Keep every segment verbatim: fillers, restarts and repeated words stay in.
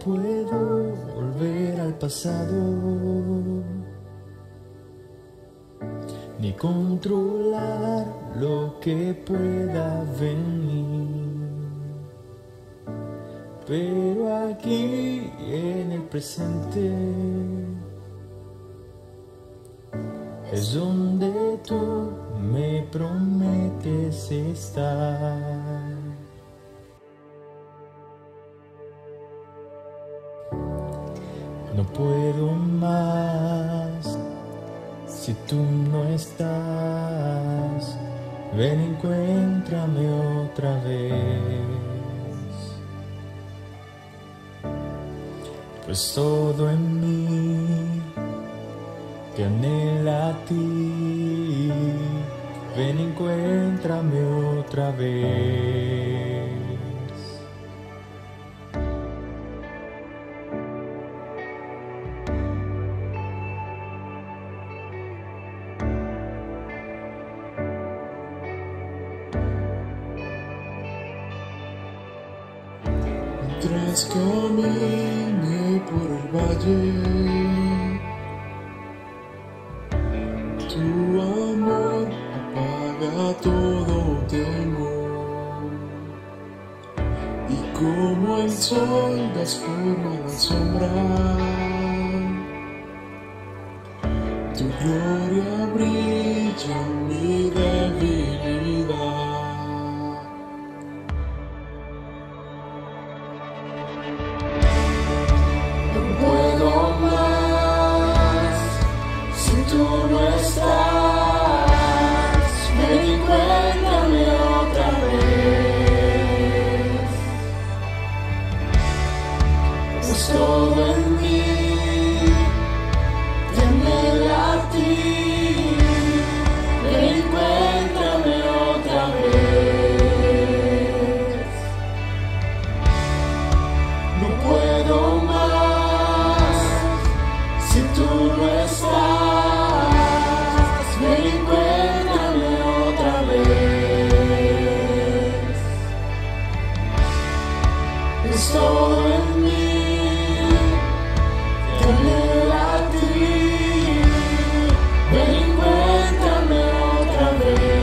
puedo volver al pasado, ni controlar lo que pueda venir, pero aquí en el presente es donde tú me prometes estar. No puedo más si tú no estás. Ven, encuéntrame otra vez, pues todo en mí te anhela a ti. Ven, encuéntrame otra vez. Mientras camine por el valle, tu amor apaga todo temor, y como el sol das forma a la sombra, tu gloria brilla en mi debilidad. Tú no estás, ven y encuéntrame otra vez, pues todo en mí te anhela a ti. Ven y encuéntrame otra vez. No puedo más si tú no estás. Es todo en mí, te anhela a ti. Ven y encuéntrame otra vez.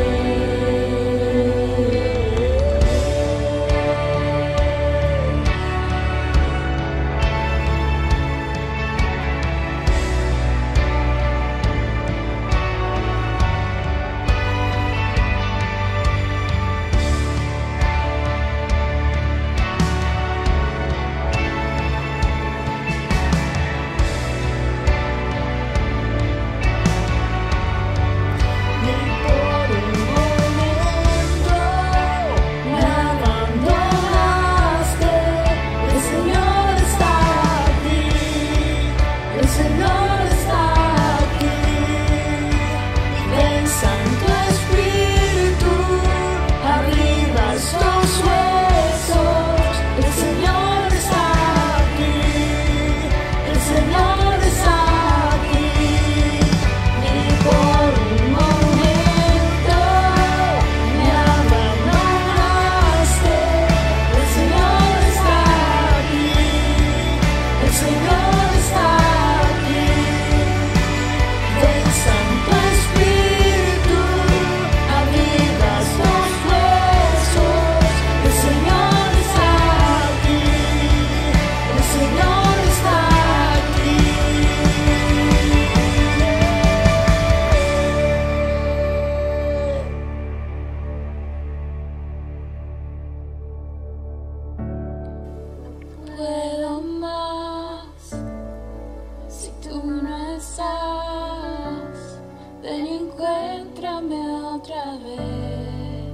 Puedo más si tú no estás. Ven y encuéntrame otra vez,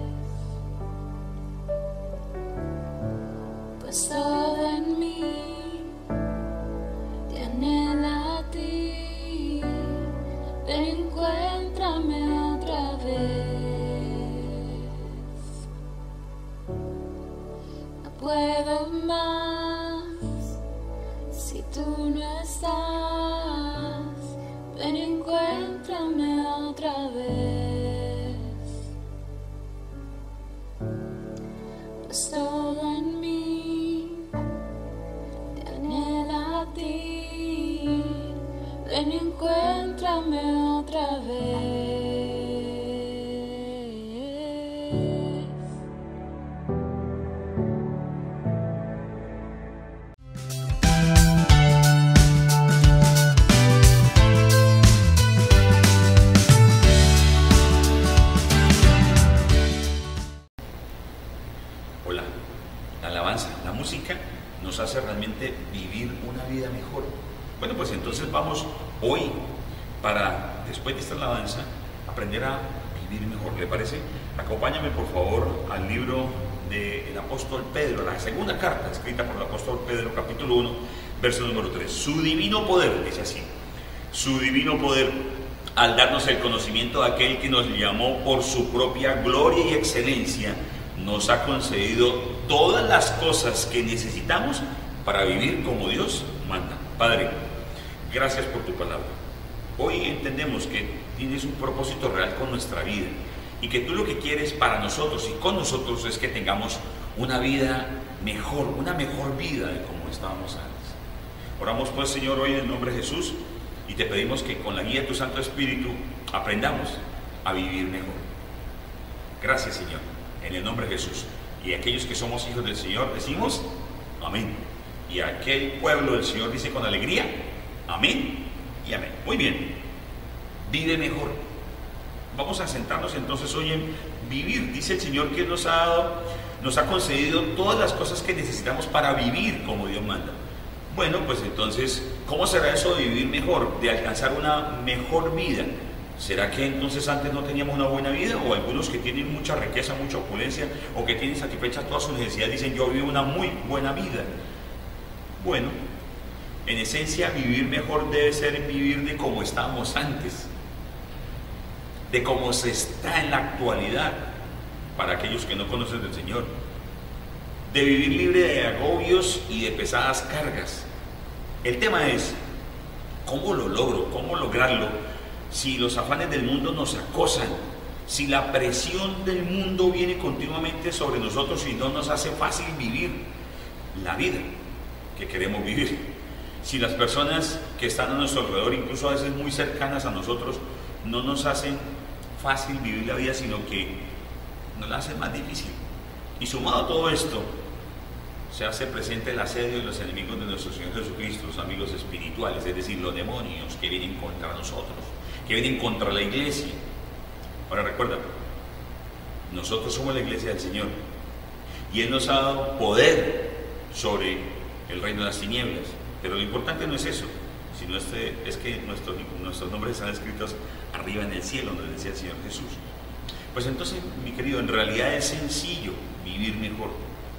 pues todo en mí te anhela a ti. Ven y encuéntrame otra vez. No puedo más si tú no estás. Ven y encuéntrame otra vez, pues todo en mí te encuéntrame otra vez. Hola, la alabanza, la música nos hace realmente vivir una vida mejor. Bueno, pues entonces vamos hoy para, después de esta alabanza, aprender a vivir mejor. ¿Le parece? Acompáñame por favor al libro del apóstol Pedro, la segunda carta escrita por el apóstol Pedro, capítulo uno, verso número tres. Su divino poder, dice así, su divino poder, al darnos el conocimiento de aquel que nos llamó por su propia gloria y excelencia, nos ha concedido todas las cosas que necesitamos para vivir como Dios manda. Padre, gracias por tu palabra. Hoy entendemos que tienes un propósito real con nuestra vida y que tú lo que quieres para nosotros y con nosotros es que tengamos una vida mejor, una mejor vida de como estábamos antes. Oramos pues, Señor, hoy en el nombre de Jesús y te pedimos que con la guía de tu Santo Espíritu aprendamos a vivir mejor. Gracias, Señor, en el nombre de Jesús. Y aquellos que somos hijos del Señor decimos amén. Y aquel pueblo del Señor dice con alegría amén y amén. Muy bien, vive mejor. Vamos a sentarnos entonces hoy en vivir. Dice el Señor que nos ha dado, nos ha concedido todas las cosas que necesitamos para vivir como Dios manda. Bueno, pues entonces, ¿cómo será eso de vivir mejor? De alcanzar una mejor vida. ¿Será que entonces antes no teníamos una buena vida? O algunos que tienen mucha riqueza, mucha opulencia, o que tienen satisfechas todas sus necesidades, dicen yo vivo una muy buena vida. Bueno, en esencia vivir mejor debe ser vivir de como estábamos antes, de cómo se está en la actualidad, para aquellos que no conocen del Señor, de vivir libre de agobios y de pesadas cargas. El tema es, ¿cómo lo logro? ¿Cómo lograrlo? Si los afanes del mundo nos acosan, si la presión del mundo viene continuamente sobre nosotros y no nos hace fácil vivir la vida que queremos vivir, si las personas que están a nuestro alrededor, incluso a veces muy cercanas a nosotros, no nos hacen fácil vivir la vida, sino que nos la hacen más difícil. Y sumado a todo esto, se hace presente el asedio de los enemigos de nuestro Señor Jesucristo, los amigos espirituales, es decir, los demonios que vienen contra nosotros, que vienen contra la iglesia. Ahora recuerda, nosotros somos la iglesia del Señor y Él nos ha dado poder sobre el reino de las tinieblas, pero lo importante no es eso, sino este, es que nuestros, nuestros nombres están escritos arriba en el cielo, donde decía el Señor Jesús. Pues entonces, mi querido, en realidad es sencillo vivir mejor,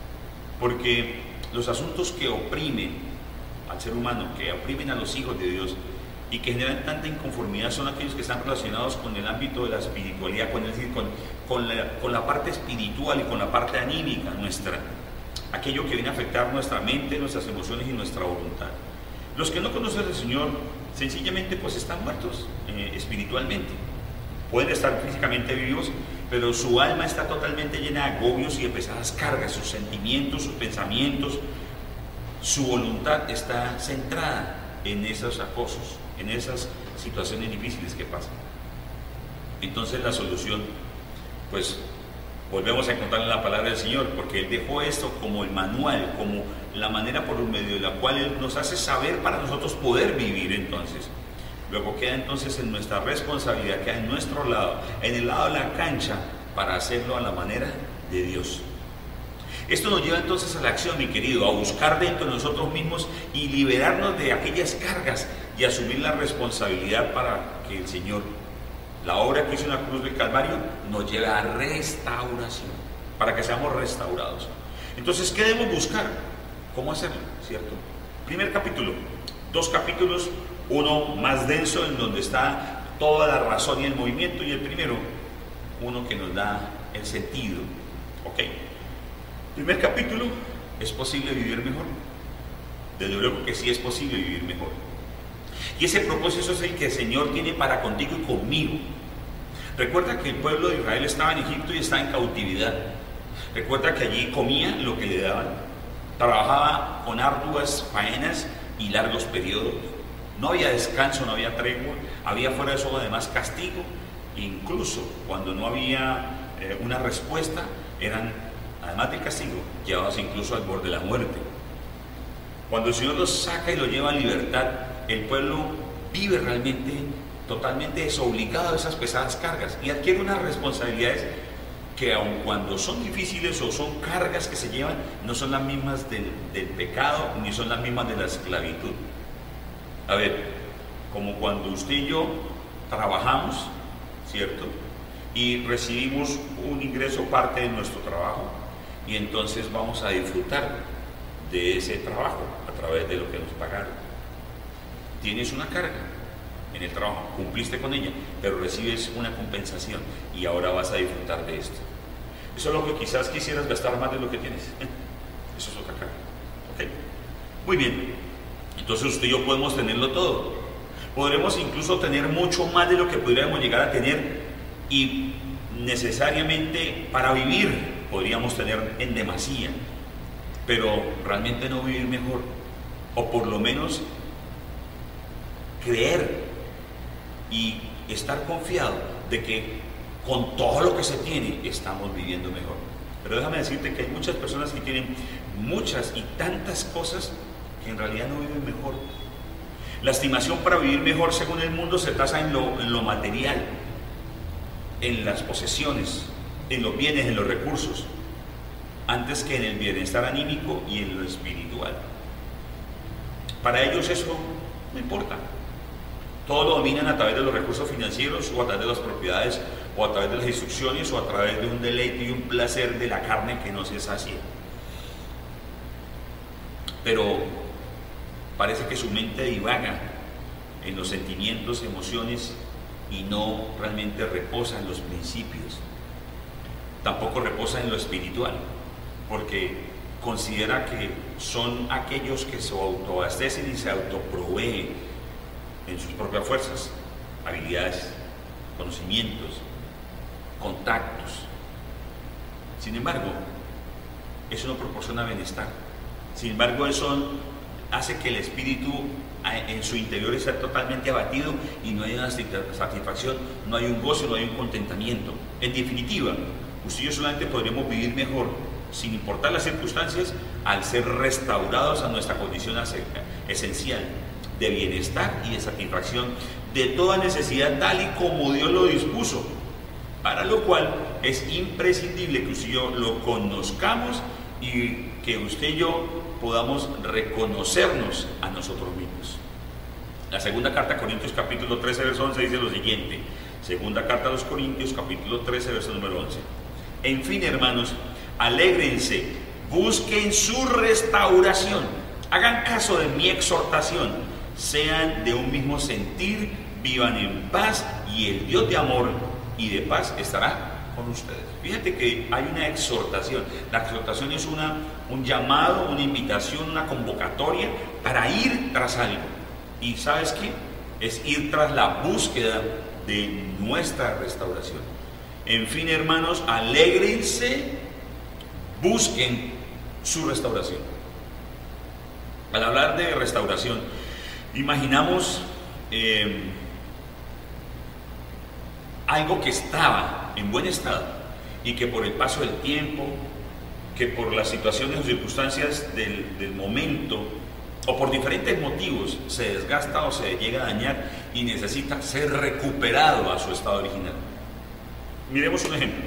porque los asuntos que oprimen al ser humano, que oprimen a los hijos de Dios y que generan tanta inconformidad, son aquellos que están relacionados con el ámbito de la espiritualidad, con, es decir, con, con, la, con la parte espiritual y con la parte anímica nuestra, aquello que viene a afectar nuestra mente, nuestras emociones y nuestra voluntad. Los que no conocen al Señor, sencillamente pues están muertos eh, espiritualmente. Pueden estar físicamente vivos, pero su alma está totalmente llena de agobios y de pesadas cargas. Sus sentimientos, sus pensamientos, su voluntad está centrada en esos acosos, en esas situaciones difíciles que pasan. Entonces la solución, pues volvemos a encontrar en la palabra del Señor, porque Él dejó esto como el manual, como la manera por medio de la cual Él nos hace saber para nosotros poder vivir. Entonces luego queda entonces en nuestra responsabilidad, queda en nuestro lado, en el lado de la cancha, para hacerlo a la manera de Dios. Esto nos lleva entonces a la acción, mi querido, a buscar dentro de nosotros mismos y liberarnos de aquellas cargas y asumir la responsabilidad para que el Señor, la obra que hizo en la cruz del Calvario, nos lleve a restauración, para que seamos restaurados. Entonces, ¿qué debemos buscar? ¿Cómo hacerlo? ¿Cierto? Primer capítulo, dos capítulos, uno más denso en donde está toda la razón y el movimiento, y el primero, uno que nos da el sentido. Ok. Primer capítulo, ¿es posible vivir mejor? Desde luego que sí es posible vivir mejor. Y ese propósito es el que el Señor tiene para contigo y conmigo. Recuerda que el pueblo de Israel estaba en Egipto y estaba en cautividad. Recuerda que allí comía lo que le daban. Trabajaba con arduas faenas y largos periodos. No había descanso, no había tregua, había fuera de eso además castigo. Incluso cuando no había eh, una respuesta, eran, además del castigo, llevados incluso al borde de la muerte. Cuando el Señor los saca y los lleva a libertad, el pueblo vive realmente totalmente desobligado de esas pesadas cargas y adquiere unas responsabilidades que, aun cuando son difíciles o son cargas que se llevan, no son las mismas del, del pecado ni son las mismas de la esclavitud. A ver, como cuando usted y yo trabajamos, ¿cierto? Y recibimos un ingreso, parte de nuestro trabajo, y entonces vamos a disfrutar de ese trabajo a través de lo que nos pagaron. Tienes una carga en el trabajo, cumpliste con ella, pero recibes una compensación y ahora vas a disfrutar de esto. Eso es lo que quizás quisieras gastar más de lo que tienes. Eso es otra carga. ¿Okay? Muy bien, entonces usted y yo podemos tenerlo todo. Podremos incluso tener mucho más de lo que pudiéramos llegar a tener, y necesariamente para vivir podríamos tener en demasía, pero realmente no vivir mejor, o por lo menos creer y estar confiado de que con todo lo que se tiene estamos viviendo mejor. Pero déjame decirte que hay muchas personas que tienen muchas y tantas cosas que en realidad no viven mejor. La estimación para vivir mejor según el mundo se tasa en lo, en lo material, en las posesiones, en los bienes, en los recursos, antes que en el bienestar anímico y en lo espiritual. Para ellos eso no importa. Todo lo dominan a través de los recursos financieros, o a través de las propiedades, o a través de las instrucciones, o a través de un deleite y un placer de la carne que no se sacia. Pero parece que su mente divaga en los sentimientos, emociones, y no realmente reposa en los principios. Tampoco reposa en lo espiritual, porque considera que son aquellos que se autoabastecen y se autoproveen en sus propias fuerzas, habilidades, conocimientos, contactos. Sin embargo, eso no proporciona bienestar. Sin embargo, eso hace que el espíritu en su interior esté totalmente abatido y no hay una satisfacción, no hay un gozo, no hay un contentamiento. En definitiva, usted y yo solamente podremos vivir mejor, sin importar las circunstancias, al ser restaurados a nuestra condición esencial de bienestar y de satisfacción de toda necesidad, tal y como Dios lo dispuso, para lo cual es imprescindible que usted y yo lo conozcamos y que usted y yo podamos reconocernos a nosotros mismos. La segunda carta a Corintios capítulo trece verso once dice lo siguiente. Segunda carta a los Corintios capítulo trece verso número once. En fin, hermanos, alégrense, busquen su restauración, hagan caso de mi exhortación, sean de un mismo sentir, vivan en paz, y el Dios de amor y de paz estará con ustedes. Fíjate que hay una exhortación. La exhortación es una, un llamado, una invitación, una convocatoria para ir tras algo. ¿Y sabes qué? Es ir tras la búsqueda de nuestra restauración. En fin, hermanos, alégrense, busquen su restauración. Al hablar de restauración, imaginamos eh, algo que estaba en buen estado y que por el paso del tiempo, que por las situaciones o circunstancias del, del momento, o por diferentes motivos, se desgasta o se llega a dañar y necesita ser recuperado a su estado original. Miremos un ejemplo.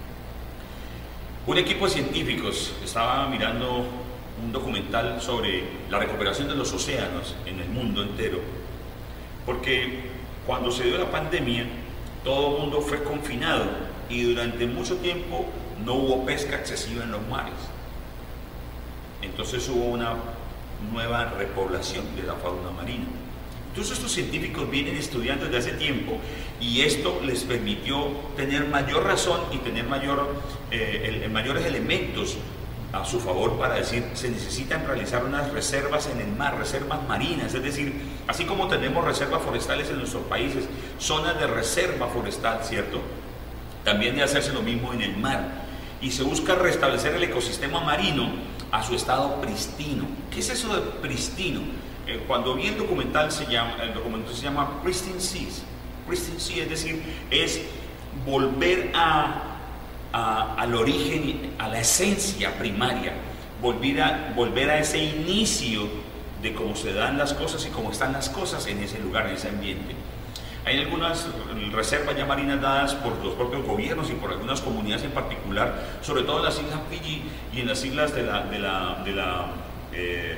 Un equipo de científicos estaba mirando un documental sobre la recuperación de los océanos en el mundo entero, porque cuando se dio la pandemia, todo el mundo fue confinado y durante mucho tiempo no hubo pesca excesiva en los mares. Entonces hubo una nueva repoblación de la fauna marina. Entonces estos científicos vienen estudiando desde hace tiempo y esto les permitió tener mayor razón y tener mayor, eh, el, mayores elementos a su favor para decir, se necesitan realizar unas reservas en el mar, reservas marinas, es decir, así como tenemos reservas forestales en nuestros países, zonas de reserva forestal, ¿cierto? También de hacerse lo mismo en el mar. Y se busca restablecer el ecosistema marino a su estado pristino. ¿Qué es eso de pristino? eh, cuando vi el documental, se llama, el documental se llama Pristine Seas. Pristine Seas, es decir, es volver a, a, al origen, a la esencia primaria, volver a, volver a ese inicio de cómo se dan las cosas y cómo están las cosas en ese lugar, en ese ambiente. Hay algunas reservas ya marinas dadas por los propios gobiernos y por algunas comunidades en particular, sobre todo en las islas Fiji y en las islas de la, de la, de la, eh,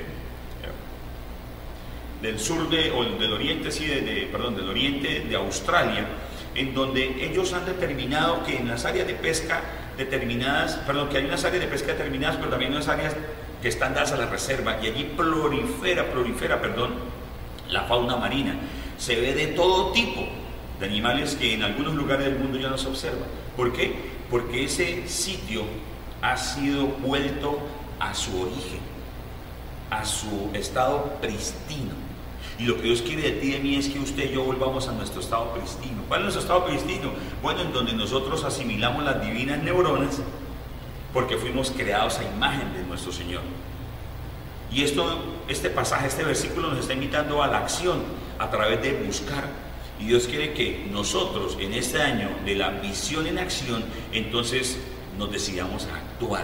del sur de, o del oriente, sí, de, de, perdón, del oriente de Australia, en donde ellos han determinado que en las áreas de pesca determinadas, perdón, que hay unas áreas de pesca determinadas, pero también unas áreas que están dadas a la reserva, y allí prolifera, prolifera, perdón, la fauna marina. Se ve de todo tipo de animales que en algunos lugares del mundo ya no se observa. ¿Por qué? Porque ese sitio ha sido vuelto a su origen, a su estado pristino. Y lo que Dios quiere de ti y de mí es que usted y yo volvamos a nuestro estado pristino. ¿Cuál es nuestro estado pristino? Bueno, en donde nosotros asimilamos las divinas neuronas, porque fuimos creados a imagen de nuestro Señor. Y esto, este pasaje, este versículo nos está invitando a la acción a través de buscar. Y Dios quiere que nosotros en este año de la visión en acción, entonces nos decidamos a actuar.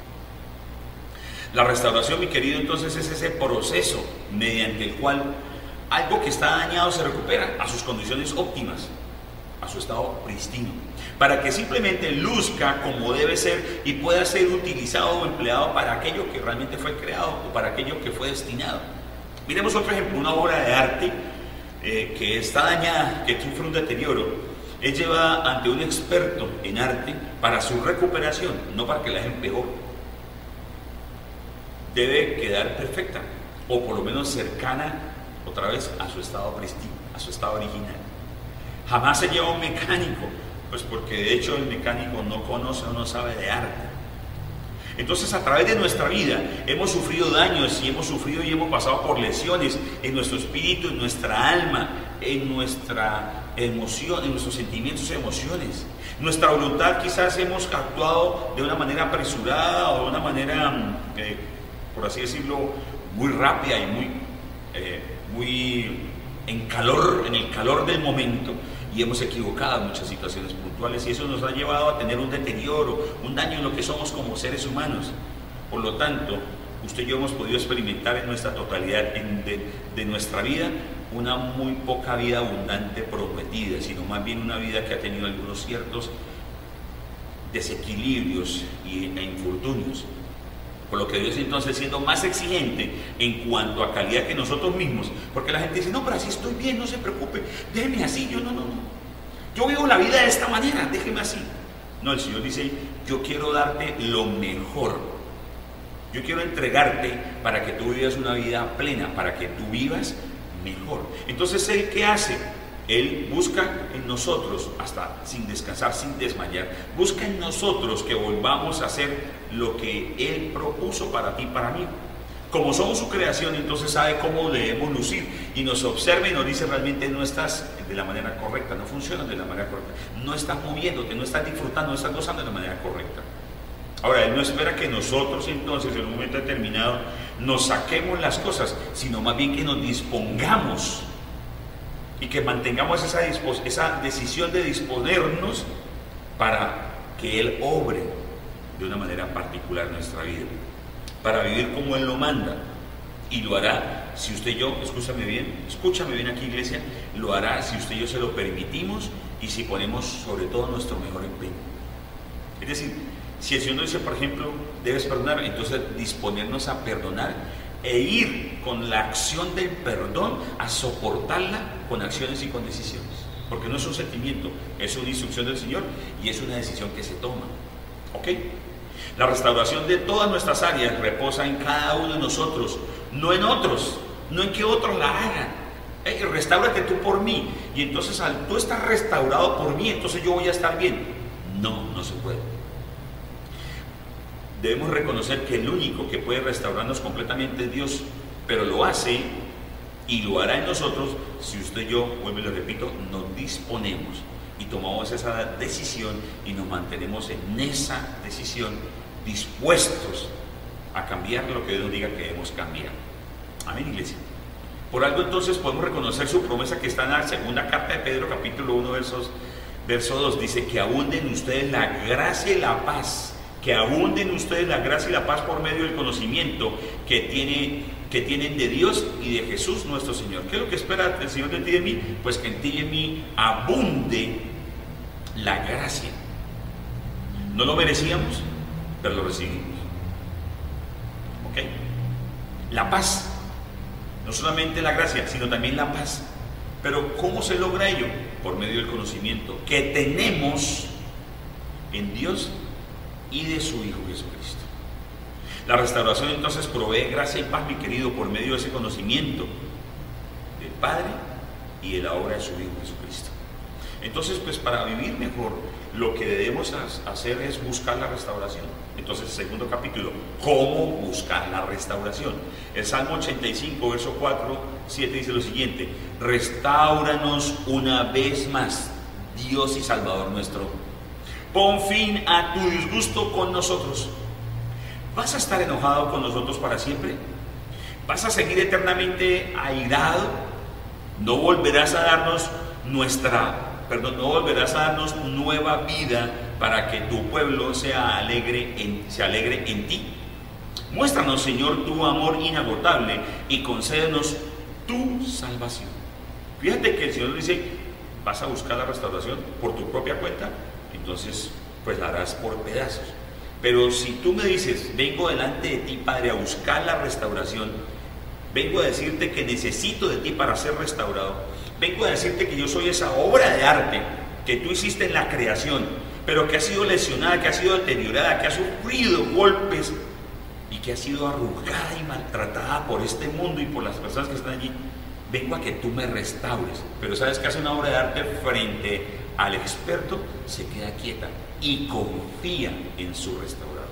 La restauración, mi querido, entonces es ese proceso mediante el cual algo que está dañado se recupera a sus condiciones óptimas, a su estado pristino, para que simplemente luzca como debe ser y pueda ser utilizado o empleado para aquello que realmente fue creado o para aquello que fue destinado. Miremos otro ejemplo, una obra de arte eh, que está dañada, que sufre un deterioro, es llevada ante un experto en arte para su recuperación, no para que la dejen peor. Debe quedar perfecta, o por lo menos cercana otra vez a su estado pristino, a su estado original. Jamás se lleva un mecánico, pues porque de hecho el mecánico no conoce o no sabe de arte. Entonces, a través de nuestra vida hemos sufrido daños y hemos sufrido y hemos pasado por lesiones en nuestro espíritu, en nuestra alma, en nuestra emoción, en nuestros sentimientos y emociones. Nuestra voluntad, quizás hemos actuado de una manera apresurada o de una manera, eh, por así decirlo, muy rápida y muy, eh, muy en calor, en el calor del momento, y hemos equivocado en muchas situaciones puntuales, y eso nos ha llevado a tener un deterioro, un daño en lo que somos como seres humanos. Por lo tanto, usted y yo hemos podido experimentar en nuestra totalidad en de, de nuestra vida una muy poca vida abundante prometida, sino más bien una vida que ha tenido algunos ciertos desequilibrios y, e infortunios. Por lo que Dios entonces, siendo más exigente en cuanto a calidad que nosotros mismos, porque la gente dice, no, pero así estoy bien, no se preocupe, déjeme así. Yo no, no, no, yo vivo la vida de esta manera, déjeme así. No, el Señor dice, yo quiero darte lo mejor, yo quiero entregarte para que tú vivas una vida plena, para que tú vivas mejor. Entonces, ¿Él qué hace? Él busca en nosotros, hasta sin descansar, sin desmayar, busca en nosotros que volvamos a hacer lo que Él propuso para ti, para mí. Como somos su creación, entonces sabe cómo debemos lucir y nos observa y nos dice, realmente no estás de la manera correcta, no funcionas de la manera correcta, no estás moviéndote, no estás disfrutando, no estás gozando de la manera correcta. Ahora, Él no espera que nosotros entonces en un momento determinado nos saquemos las cosas, sino más bien que nos dispongamos y que mantengamos esa, esa decisión de disponernos para que Él obre de una manera particular en nuestra vida, para vivir como Él lo manda. Y lo hará si usted y yo, escúchame bien, escúchame bien aquí, iglesia, lo hará si usted y yo se lo permitimos y si ponemos sobre todo nuestro mejor empeño. Es decir, si el Señor nos dice, por ejemplo, debes perdonar, entonces disponernos a perdonar e ir con la acción del perdón a soportarla con acciones y con decisiones, porque no es un sentimiento, es una instrucción del Señor y es una decisión que se toma. ¿Ok? La restauración de todas nuestras áreas reposa en cada uno de nosotros, no en otros, no en que otros la hagan. Hey, restáurate tú por mí, y entonces al tú estar restaurado por mí, entonces yo voy a estar bien. No, no se puede. Debemos reconocer que el único que puede restaurarnos completamente es Dios, pero lo hace y lo hará en nosotros si usted y yo, vuelvo y lo repito, nos disponemos y tomamos esa decisión y nos mantenemos en esa decisión dispuestos a cambiar lo que Dios diga que debemos cambiar. Amén, iglesia. Por algo entonces podemos reconocer su promesa que está en la segunda carta de Pedro, capítulo uno, versos, verso dos. Dice que abunden ustedes la gracia y la paz. Que abunden ustedes la gracia y la paz por medio del conocimiento que, tiene, que tienen de Dios y de Jesús nuestro Señor. ¿Qué es lo que espera el Señor de ti y de mí? Pues que en ti y en mí abunde la gracia. No lo merecíamos, pero lo recibimos. ¿Ok? La paz. No solamente la gracia, sino también la paz. Pero ¿cómo se logra ello? Por medio del conocimiento que tenemos en Dios y de su Hijo Jesucristo. La restauración entonces provee gracia y paz, mi querido, por medio de ese conocimiento del Padre y de la obra de su Hijo Jesucristo. Entonces, pues para vivir mejor, lo que debemos hacer es buscar la restauración. Entonces, segundo capítulo, ¿cómo buscar la restauración? El Salmo ochenta y cinco, verso cuatro, siete dice lo siguiente: restáuranos una vez más, Dios y Salvador nuestro. Pon fin a tu disgusto con nosotros. ¿Vas a estar enojado con nosotros para siempre? ¿Vas a seguir eternamente airado? No volverás a darnos nuestra Perdón, no volverás a darnos nueva vida para que tu pueblo sea alegre en, se alegre en ti. Muéstranos, Señor, tu amor inagotable y concédenos tu salvación. Fíjate que el Señor dice, vas a buscar la restauración por tu propia cuenta, entonces pues la harás por pedazos. Pero si tú me dices, vengo delante de ti, Padre, a buscar la restauración, vengo a decirte que necesito de ti para ser restaurado, vengo a decirte que yo soy esa obra de arte que tú hiciste en la creación, pero que ha sido lesionada, que ha sido deteriorada, que ha sufrido golpes y que ha sido arrugada y maltratada por este mundo y por las personas que están allí. Vengo a que tú me restaures. Pero ¿sabes qué hace una obra de arte frente al experto? Se queda quieta y confía en su restaurador.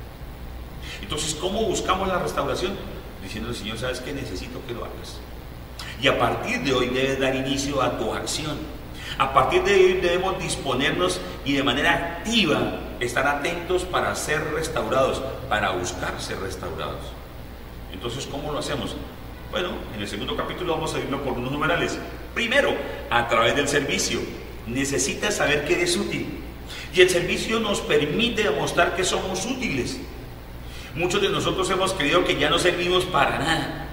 Entonces, ¿cómo buscamos la restauración? Diciendo al Señor, ¿sabes qué? Necesito que lo hagas. Y a partir de hoy debes dar inicio a tu acción. A partir de hoy debemos disponernos y de manera activa estar atentos para ser restaurados, para buscar ser restaurados. Entonces, ¿cómo lo hacemos? Bueno, en el segundo capítulo vamos a irlo por unos numerales. Primero, a través del servicio. Necesitas saber que eres útil. Y el servicio nos permite demostrar que somos útiles. Muchos de nosotros hemos creído que ya no servimos para nada,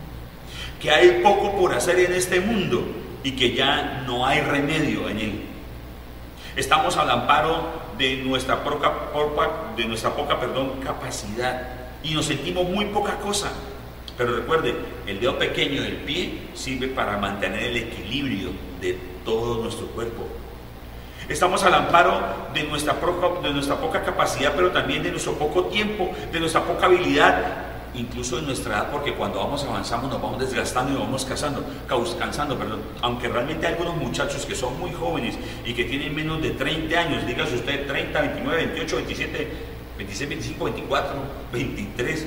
que hay poco por hacer en este mundo y que ya no hay remedio en él. Estamos al amparo de nuestra poca, de nuestra poca perdón, capacidad y nos sentimos muy poca cosa. Pero recuerde, el dedo pequeño del pie sirve para mantener el equilibrio de todo nuestro cuerpo. Estamos al amparo de nuestra, poca, de nuestra poca capacidad, pero también de nuestro poco tiempo, de nuestra poca habilidad, incluso de nuestra edad, porque cuando vamos avanzando nos vamos desgastando y nos vamos cansando, cansando, perdón. Aunque realmente hay algunos muchachos que son muy jóvenes y que tienen menos de treinta años, dígase usted treinta, veintinueve, veintiocho, veintisiete, veintiséis, veinticinco, veinticuatro, veintitrés,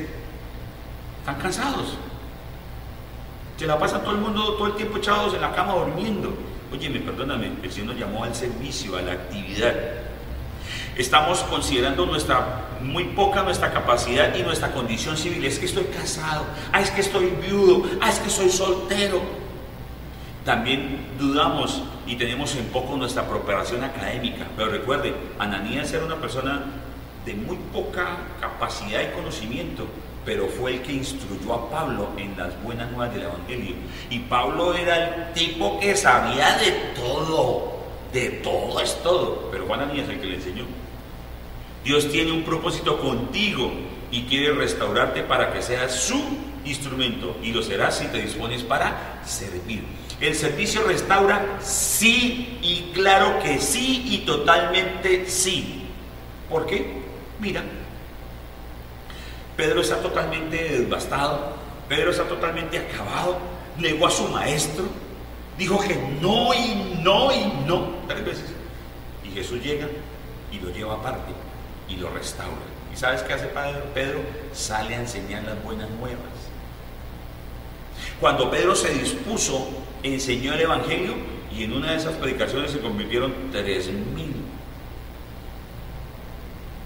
están cansados. Se la pasan todo el mundo, todo el tiempo echados en la cama durmiendo. Óyeme, perdóname, el Señor nos llamó al servicio, a la actividad. Estamos considerando nuestra, muy poca nuestra capacidad y nuestra condición civil. Es que estoy casado, ah, es que estoy viudo, ah, es que soy soltero. También dudamos y tenemos en poco nuestra preparación académica. Pero recuerde, Ananías era una persona de muy poca capacidad y conocimiento, pero fue el que instruyó a Pablo en las buenas nuevas del Evangelio. Y Pablo era el tipo que sabía de todo, de todo es todo, pero fue Ananías el que le enseñó. Dios tiene un propósito contigo y quiere restaurarte para que seas su instrumento, y lo serás si te dispones para servir. El servicio restaura, sí, y claro que sí, y totalmente sí. ¿Por qué? Mira, Pedro está totalmente devastado, Pedro está totalmente acabado, negó a su maestro, dijo que no y no y no, tres veces. Y Jesús llega y lo lleva aparte y lo restaura. ¿Y sabes qué hace Pedro? Pedro sale a enseñar las buenas nuevas. Cuando Pedro se dispuso, enseñó el Evangelio y en una de esas predicaciones se convirtieron tres mil.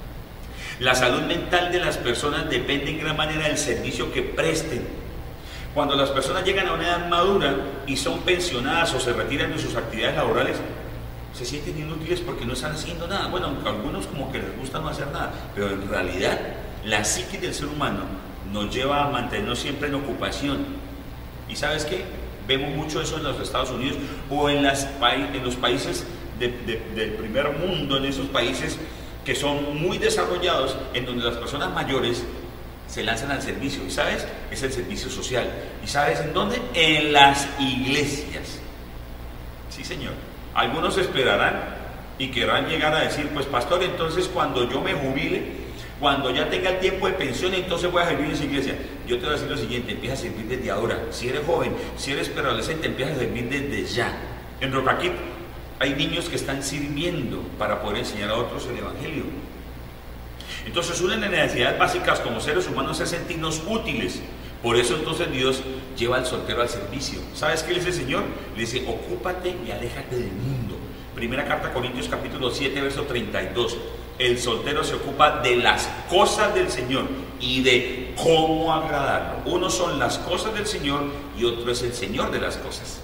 La salud mental de las personas depende en gran manera del servicio que presten. Cuando las personas llegan a una edad madura y son pensionadas o se retiran de sus actividades laborales, se sienten inútiles porque no están haciendo nada. Bueno, aunque a algunos como que les gusta no hacer nada, pero en realidad la psique del ser humano nos lleva a mantenernos siempre en ocupación. ¿Y sabes qué? Vemos mucho eso en los Estados Unidos o en, las, en los países de, de, del primer mundo, en esos países que son muy desarrollados, en donde las personas mayores se lanzan al servicio. ¿Y sabes? Es el servicio social. ¿Y sabes en dónde? En las iglesias. Sí, señor. Algunos esperarán y querrán llegar a decir, pues pastor, entonces cuando yo me jubile, cuando ya tenga el tiempo de pensión, entonces voy a servir en esa iglesia. Yo te voy a decir lo siguiente, empieza a servir desde ahora. Si eres joven, si eres preadolescente, empieza a servir desde ya. En Rocaquit hay niños que están sirviendo para poder enseñar a otros el evangelio. Entonces, una de las necesidades básicas como seres humanos es sentirnos útiles. Por eso entonces Dios lleva al soltero al servicio. ¿Sabes qué le dice el Señor? Le dice, ocúpate y aléjate del mundo. Primera carta a Corintios capítulo siete, verso treinta y dos. El soltero se ocupa de las cosas del Señor y de cómo agradarlo. Uno son las cosas del Señor y otro es el Señor de las cosas.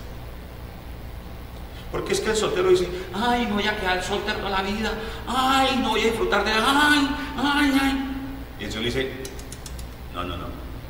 Porque es que el soltero dice, ay, me voy a quedar soltero toda la vida, ay, no voy a disfrutar de la, ay, ay, ay. Y el Señor le dice, no, no, no.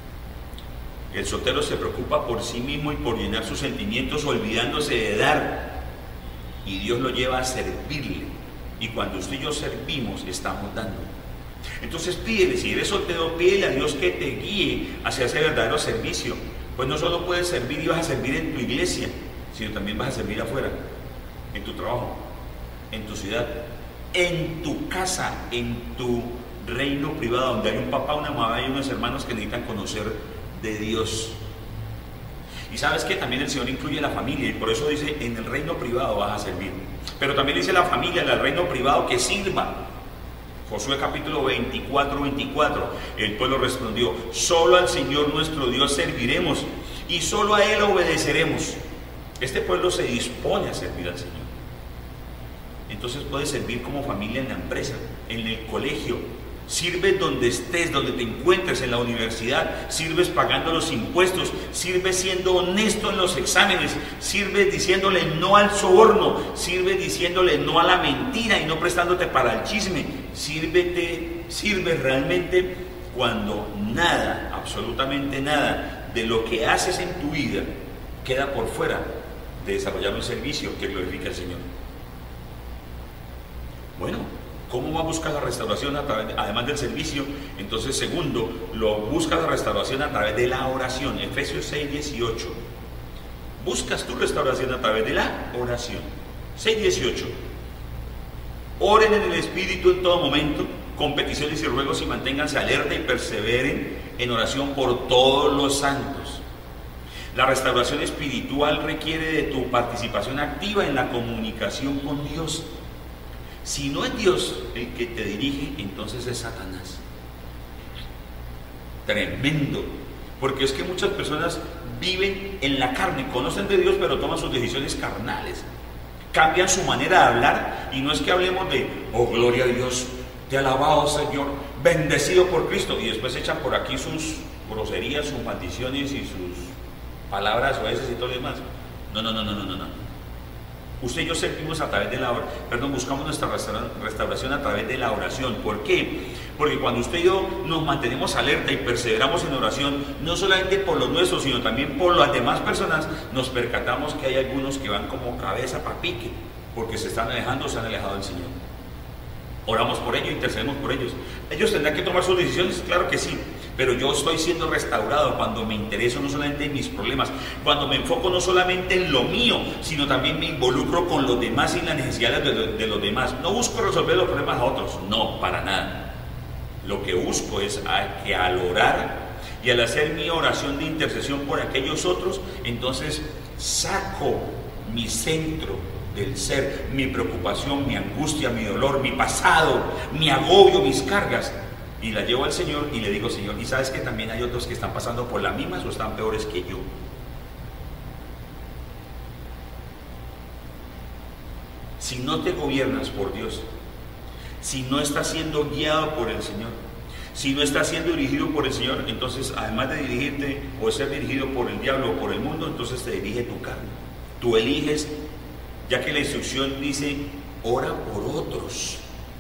El soltero se preocupa por sí mismo y por llenar sus sentimientos olvidándose de dar. Y Dios lo lleva a servirle. Y cuando usted y yo servimos, estamos dando. Entonces pídele, si eres soltero, pídele a Dios que te guíe hacia ese verdadero servicio. Pues no solo puedes servir y vas a servir en tu iglesia, sino también vas a servir afuera, en tu trabajo, en tu ciudad, en tu casa, en tu reino privado, donde hay un papá, una mamá y unos hermanos que necesitan conocer de Dios. Y sabes que también el Señor incluye la familia, y por eso dice, en el reino privado vas a servir. Pero también dice la familia, en el reino privado, que sirva. Josué capítulo veinticuatro, veinticuatro, el pueblo respondió, solo al Señor nuestro Dios serviremos, y solo a Él obedeceremos. Este pueblo se dispone a servir al Señor. Entonces puedes servir como familia en la empresa, en el colegio, sirves donde estés, donde te encuentres, en la universidad, sirves pagando los impuestos, sirves siendo honesto en los exámenes, sirves diciéndole no al soborno, sirves diciéndole no a la mentira y no prestándote para el chisme, sírvete, sirves realmente cuando nada, absolutamente nada de lo que haces en tu vida queda por fuera de desarrollar un servicio que glorifica al Señor. Bueno, ¿cómo va a buscar la restauración a través de, además del servicio? Entonces, segundo, lo busca la restauración a través de la oración. Efesios seis, dieciocho. Buscas tu restauración a través de la oración. seis, dieciocho. Oren en el Espíritu en todo momento, con peticiones y ruegos, y manténganse alerta y perseveren en oración por todos los santos. La restauración espiritual requiere de tu participación activa en la comunicación con Dios. Si no es Dios el que te dirige, entonces es Satanás. Tremendo. Porque es que muchas personas viven en la carne, conocen de Dios, pero toman sus decisiones carnales. Cambian su manera de hablar, y no es que hablemos de, oh, gloria a Dios, te alabado, Señor, bendecido por Cristo, y después echan por aquí sus groserías, sus maldiciones y sus palabras o veces y todo lo demás. No, no, no, no, no, no, no. Usted y yo servimos a través de la oración, perdón, buscamos nuestra restauración a través de la oración. ¿Por qué? Porque cuando usted y yo nos mantenemos alerta y perseveramos en oración, no solamente por los nuestros, sino también por las demás personas, nos percatamos que hay algunos que van como cabeza para pique, porque se están alejando, se han alejado del Señor. Oramos por ellos, intercedemos por ellos. ¿Ellos tendrán que tomar sus decisiones? Claro que sí. Pero yo estoy siendo restaurado cuando me intereso no solamente en mis problemas, cuando me enfoco no solamente en lo mío, sino también me involucro con los demás y las necesidades de, de, de los demás. No busco resolver los problemas a otros, no, para nada. Lo que busco es a, que al orar y al hacer mi oración de intercesión por aquellos otros, entonces saco mi centro del ser, mi preocupación, mi angustia, mi dolor, mi pasado, mi agobio, mis cargas, y la llevo al Señor y le digo, Señor, y sabes que también hay otros que están pasando por las mismas o están peores que yo. Si no te gobiernas por Dios, si no estás siendo guiado por el Señor, Si no estás siendo dirigido por el Señor, entonces además de dirigirte o de ser dirigido por el diablo o por el mundo, entonces te dirige tu carne. Tú eliges, ya que la instrucción dice, ora por otros.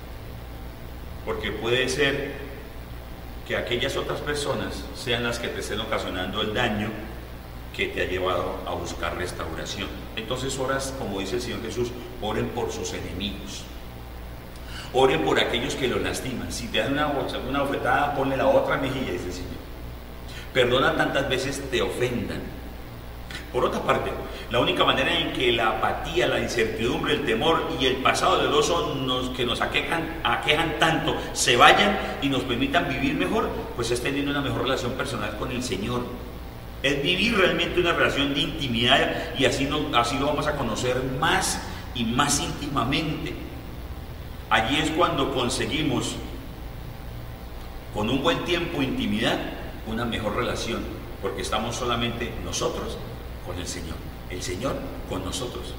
Porque puede ser que aquellas otras personas sean las que te estén ocasionando el daño que te ha llevado a buscar restauración. Entonces oras, como dice el Señor Jesús, oren por sus enemigos. Oren por aquellos que lo lastiman. Si te dan una, una bofetada, ponle la otra mejilla, dice el Señor. Perdona tantas veces te ofendan. Por otra parte, la única manera en que la apatía, la incertidumbre, el temor y el pasado de los nos, que nos aquejan, aquejan tanto se vayan y nos permitan vivir mejor, pues es teniendo una mejor relación personal con el Señor. Es vivir realmente una relación de intimidad y así, no, así lo vamos a conocer más y más íntimamente. Allí es cuando conseguimos, con un buen tiempo de intimidad, una mejor relación, porque estamos solamente nosotros con el Señor, el Señor con nosotros.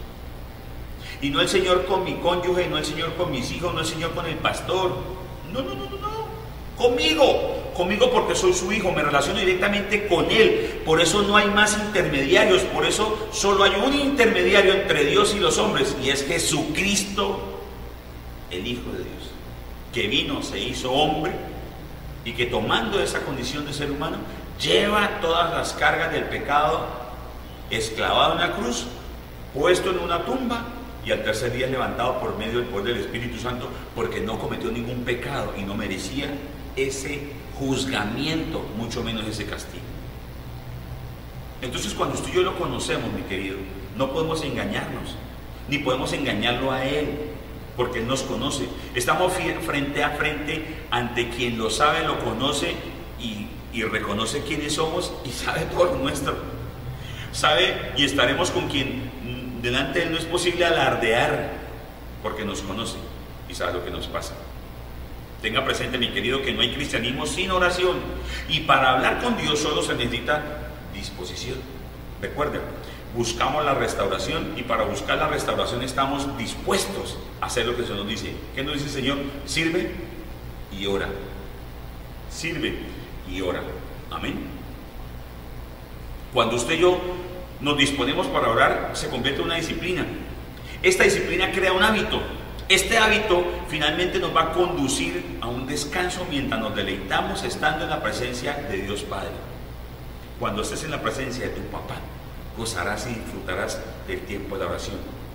Y no el Señor con mi cónyuge, no el Señor con mis hijos, no el Señor con el pastor. No, no, no, no, no. Conmigo, conmigo porque soy su hijo, me relaciono directamente con Él. Por eso no hay más intermediarios, por eso solo hay un intermediario entre Dios y los hombres, y es Jesucristo, el Hijo de Dios, que vino, se hizo hombre y que tomando esa condición de ser humano lleva todas las cargas del pecado, esclavado en la cruz, puesto en una tumba y al tercer día levantado por medio del poder del Espíritu Santo, porque no cometió ningún pecado y no merecía ese juzgamiento, mucho menos ese castigo. Entonces cuando usted y yo lo conocemos, mi querido, no podemos engañarnos, ni podemos engañarlo a Él, porque Él nos conoce. Estamos frente a frente ante quien lo sabe, lo conoce y, y reconoce quiénes somos y sabe todo lo nuestro. Sabe y estaremos con quien delante de Él no es posible alardear, porque nos conoce y sabe lo que nos pasa. Tenga presente, mi querido, que no hay cristianismo sin oración, y para hablar con Dios solo se necesita disposición. Recuerden, buscamos la restauración, y para buscar la restauración estamos dispuestos a hacer lo que se nos dice. ¿Qué nos dice el Señor? Sirve y ora. Sirve y ora. Amén. Cuando usted y yo nos disponemos para orar, se convierte en una disciplina. Esta disciplina crea un hábito. Este hábito finalmente nos va a conducir a un descanso mientras nos deleitamos estando en la presencia de Dios Padre. Cuando estés en la presencia de tu papá, gozarás y disfrutarás del tiempo de la oración.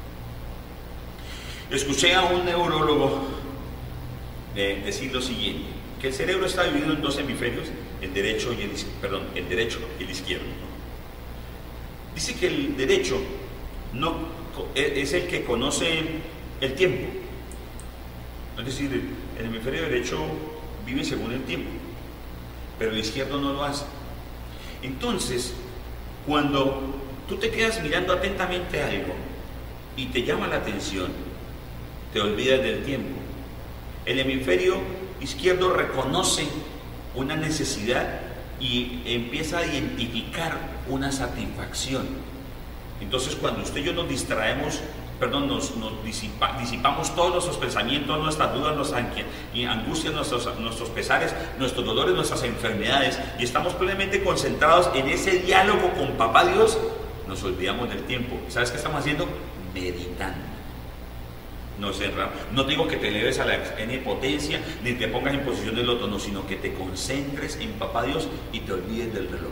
Escuché a un neurólogo eh, decir lo siguiente, que el cerebro está dividido en dos hemisferios, el derecho y el, perdón, el derecho y el izquierdo. Dice que el derecho no, es el que conoce el tiempo. Es decir, el hemisferio derecho vive según el tiempo, pero el izquierdo no lo hace. Entonces, cuando tú te quedas mirando atentamente algo y te llama la atención, te olvidas del tiempo. El hemisferio izquierdo reconoce una necesidad y empieza a identificar una satisfacción. Entonces, cuando usted y yo nos distraemos, perdón, nos, nos disipa, disipamos todos nuestros pensamientos, nuestras dudas, nuestras angustias, nuestros, nuestros pesares, nuestros dolores, nuestras enfermedades, y estamos plenamente concentrados en ese diálogo con Papá Dios, nos olvidamos del tiempo. ¿Sabes qué estamos haciendo? Meditando. No sé, no digo que te eleves a la N potencia, ni te pongas en posición del otro, no, sino que te concentres en Papá Dios y te olvides del reloj.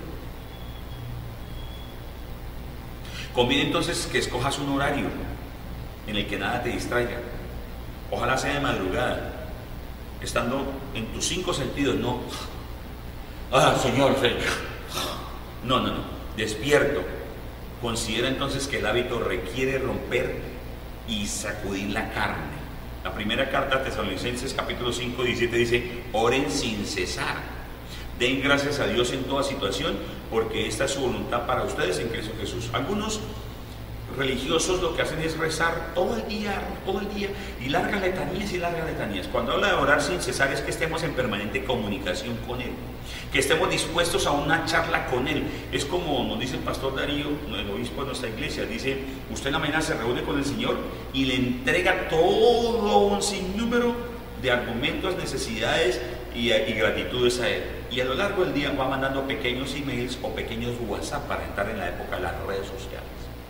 Conviene entonces que escojas un horario en el que nada te distraiga. Ojalá sea de madrugada, estando en tus cinco sentidos, no, ah, Señor, Señor. No, no, no, despierto. Considera entonces que el hábito requiere romper y sacudir la carne. La primera carta a Tesalonicenses capítulo cinco, diecisiete dice, oren sin cesar, den gracias a Dios en toda situación, porque esta es su voluntad para ustedes en Cristo Jesús. Algunos religiosos lo que hacen es rezar todo el día, todo el día, y largas letanías y largas letanías. Cuando habla de orar sin cesar es que estemos en permanente comunicación con Él, que estemos dispuestos a una charla con Él. Es como nos dice el pastor Darío, el obispo de nuestra iglesia, dice, usted en la mañana se reúne con el Señor y le entrega todo un sinnúmero de argumentos, necesidades y, y gratitudes a Él. Y a lo largo del día va mandando pequeños emails o pequeños WhatsApp para entrar en la época de las redes sociales.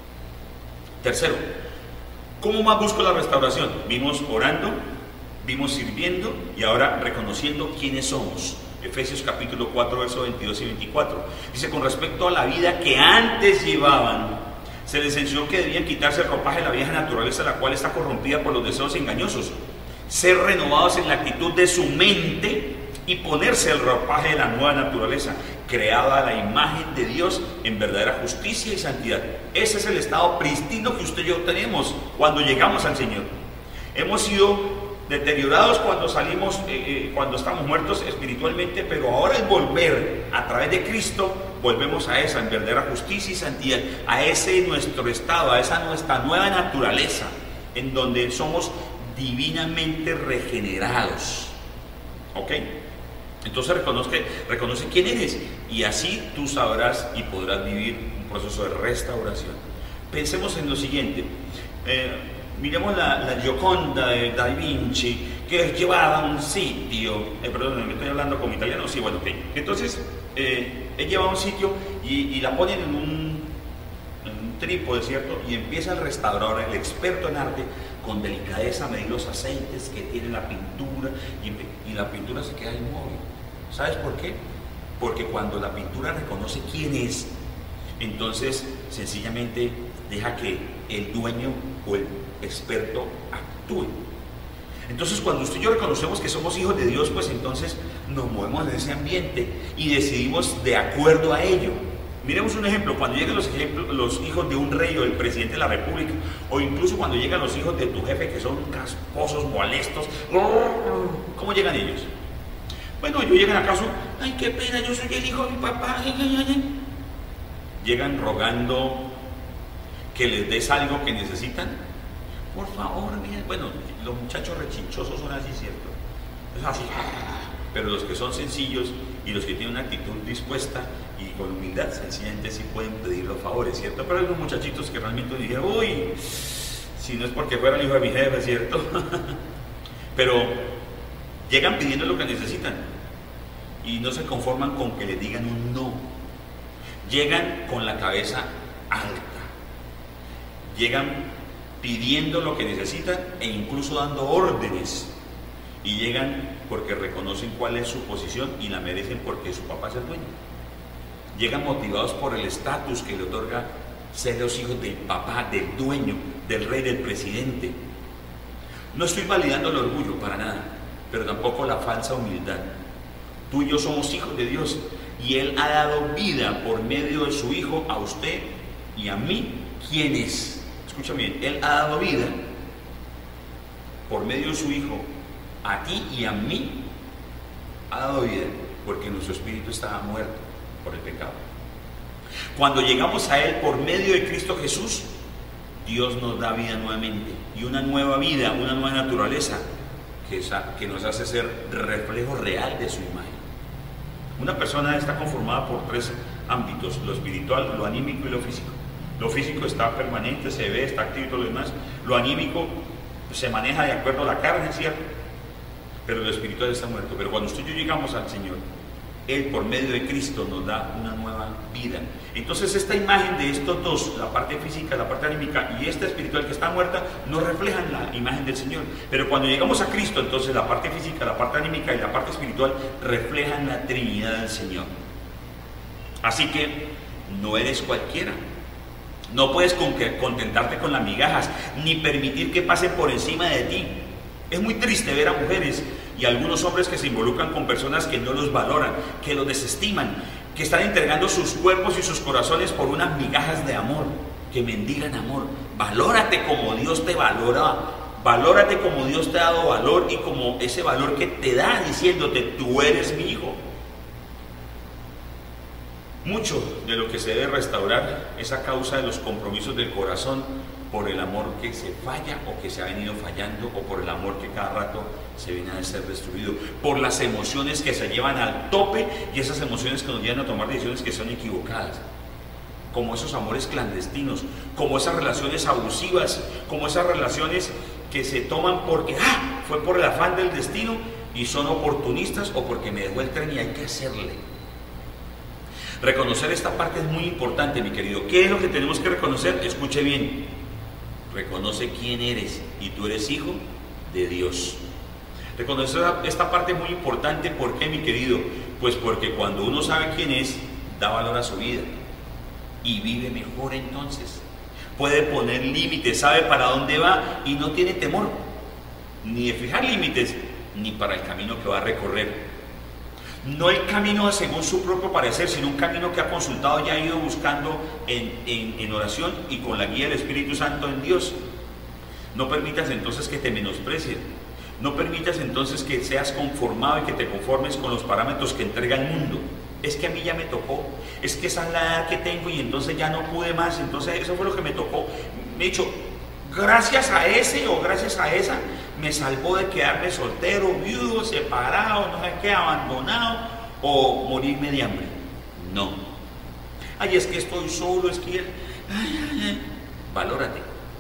Tercero, ¿cómo más busco la restauración? Vimos orando, vimos sirviendo y ahora reconociendo quiénes somos. Efesios capítulo cuatro, versos veintidós y veinticuatro. Dice, con respecto a la vida que antes llevaban, se les enseñó que debían quitarse el ropaje de la vieja naturaleza, la cual está corrompida por los deseos engañosos, ser renovados en la actitud de su mente y ponerse el ropaje de la nueva naturaleza, creada a la imagen de Dios en verdadera justicia y santidad. Ese es el estado pristino que usted y yo tenemos cuando llegamos al Señor. Hemos sido deteriorados cuando salimos, eh, eh, cuando estamos muertos espiritualmente, pero ahora al volver a través de Cristo, volvemos a esa en verdadera justicia y santidad, a ese nuestro estado, a esa nuestra nueva naturaleza, en donde somos divinamente regenerados. ¿Ok? Entonces reconoce, reconoce quién eres, y así tú sabrás y podrás vivir un proceso de restauración. Pensemos en lo siguiente. Eh, miremos la, la Gioconda de Da Vinci, que es llevada a un sitio, eh, perdón, me estoy hablando como italiano, sí, bueno, ok. Entonces, eh, es llevada a un sitio y, y la ponen en un, en un trípode, ¿cierto? Y empieza el restaurador, el experto en arte, con delicadeza a medir los aceites que tiene la pintura, y, y la pintura se queda inmóvil. ¿Sabes por qué? Porque cuando la pintura reconoce quién es, entonces sencillamente deja que el dueño o el experto actúe. Entonces, cuando usted y yo reconocemos que somos hijos de Dios, pues entonces nos movemos en ese ambiente y decidimos de acuerdo a ello. Miremos un ejemplo: cuando llegan los, ejemplos, los hijos de un rey o del presidente de la república, o incluso cuando llegan los hijos de tu jefe, que son casposos, molestos, ¿cómo llegan ellos? Bueno, ellos llegan acaso, ay, qué pena, yo soy el hijo de mi papá. Llegan rogando que les des algo que necesitan. Por favor, miren. Bueno, los muchachos rechinchosos son así, ¿cierto? Es así. Pero los que son sencillos y los que tienen una actitud dispuesta y con humildad, sencillamente sí pueden pedir los favores, ¿cierto? Pero hay unos muchachitos que realmente dijeron, uy, si no es porque fuera el hijo de mi jefe, ¿cierto? Pero llegan pidiendo lo que necesitan y no se conforman con que les digan un no. Llegan con la cabeza alta, llegan pidiendo lo que necesitan e incluso dando órdenes, y llegan porque reconocen cuál es su posición y la merecen porque su papá es el dueño. Llegan motivados por el estatus que le otorga ser los hijos del papá, del dueño, del rey, del presidente. No estoy validando el orgullo para nada, pero tampoco la falsa humildad. Tú y yo somos hijos de Dios y Él ha dado vida por medio de su Hijo a usted y a mí. ¿Quién es? Escucha bien, Él ha dado vida por medio de su Hijo a ti y a mí. Ha dado vida porque nuestro espíritu estaba muerto por el pecado. Cuando llegamos a Él por medio de Cristo Jesús, Dios nos da vida nuevamente, y una nueva vida, una nueva naturaleza que, esa, que nos hace ser reflejo real de su imagen. Una persona está conformada por tres ámbitos: lo espiritual, lo anímico y lo físico. Lo físico está permanente, se ve, está activo y todo lo demás. Lo anímico se maneja de acuerdo a la carne, ¿cierto? Pero lo espiritual está muerto. Pero cuando usted y yo llegamos al Señor, Él por medio de Cristo nos da una nueva vida. Entonces esta imagen de estos dos, la parte física, la parte anímica, y esta espiritual que está muerta, nos reflejan la imagen del Señor. Pero cuando llegamos a Cristo, entonces la parte física, la parte anímica y la parte espiritual reflejan la Trinidad del Señor. Así que no eres cualquiera. No puedes contentarte con las migajas, ni permitir que pasen por encima de ti. Es muy triste ver a mujeres y a algunos hombres que se involucran con personas que no los valoran, que los desestiman, que están entregando sus cuerpos y sus corazones por unas migajas de amor, que mendigan amor. Valórate como Dios te valora, valórate como Dios te ha dado valor, y como ese valor que te da diciéndote, tú eres mi hijo. Mucho de lo que se debe restaurar es a causa de los compromisos del corazón, por el amor que se falla o que se ha venido fallando, o por el amor que cada rato se viene a ser destruido, por las emociones que se llevan al tope, y esas emociones que nos llevan a tomar decisiones que son equivocadas, como esos amores clandestinos, como esas relaciones abusivas, como esas relaciones que se toman porque ¡ah! Fue por el afán del destino, y son oportunistas o porque me dejó el tren y hay que hacerle. Reconocer esta parte es muy importante, mi querido. ¿Qué es lo que tenemos que reconocer? Escuche bien. Reconoce quién eres y tú eres hijo de Dios. Reconocer esta parte es muy importante. ¿Por qué, mi querido? Pues porque cuando uno sabe quién es, da valor a su vida y vive mejor entonces. Puede poner límites, sabe para dónde va y no tiene temor ni de fijar límites, ni para el camino que va a recorrer. No el camino según su propio parecer, sino un camino que ha consultado y ha ido buscando en, en, en oración y con la guía del Espíritu Santo en Dios. No permitas entonces que te menosprecien. No permitas entonces que seas conformado y que te conformes con los parámetros que entrega el mundo. Es que a mí ya me tocó, es que esa es la edad que tengo y entonces ya no pude más, entonces eso fue lo que me tocó. Me he dicho, gracias a ese o gracias a esa, me salvó de quedarme soltero, viudo, separado, no sé qué, abandonado o morirme de hambre. No. Ay, es que estoy solo, es que... Ay, ay, ay. Valórate.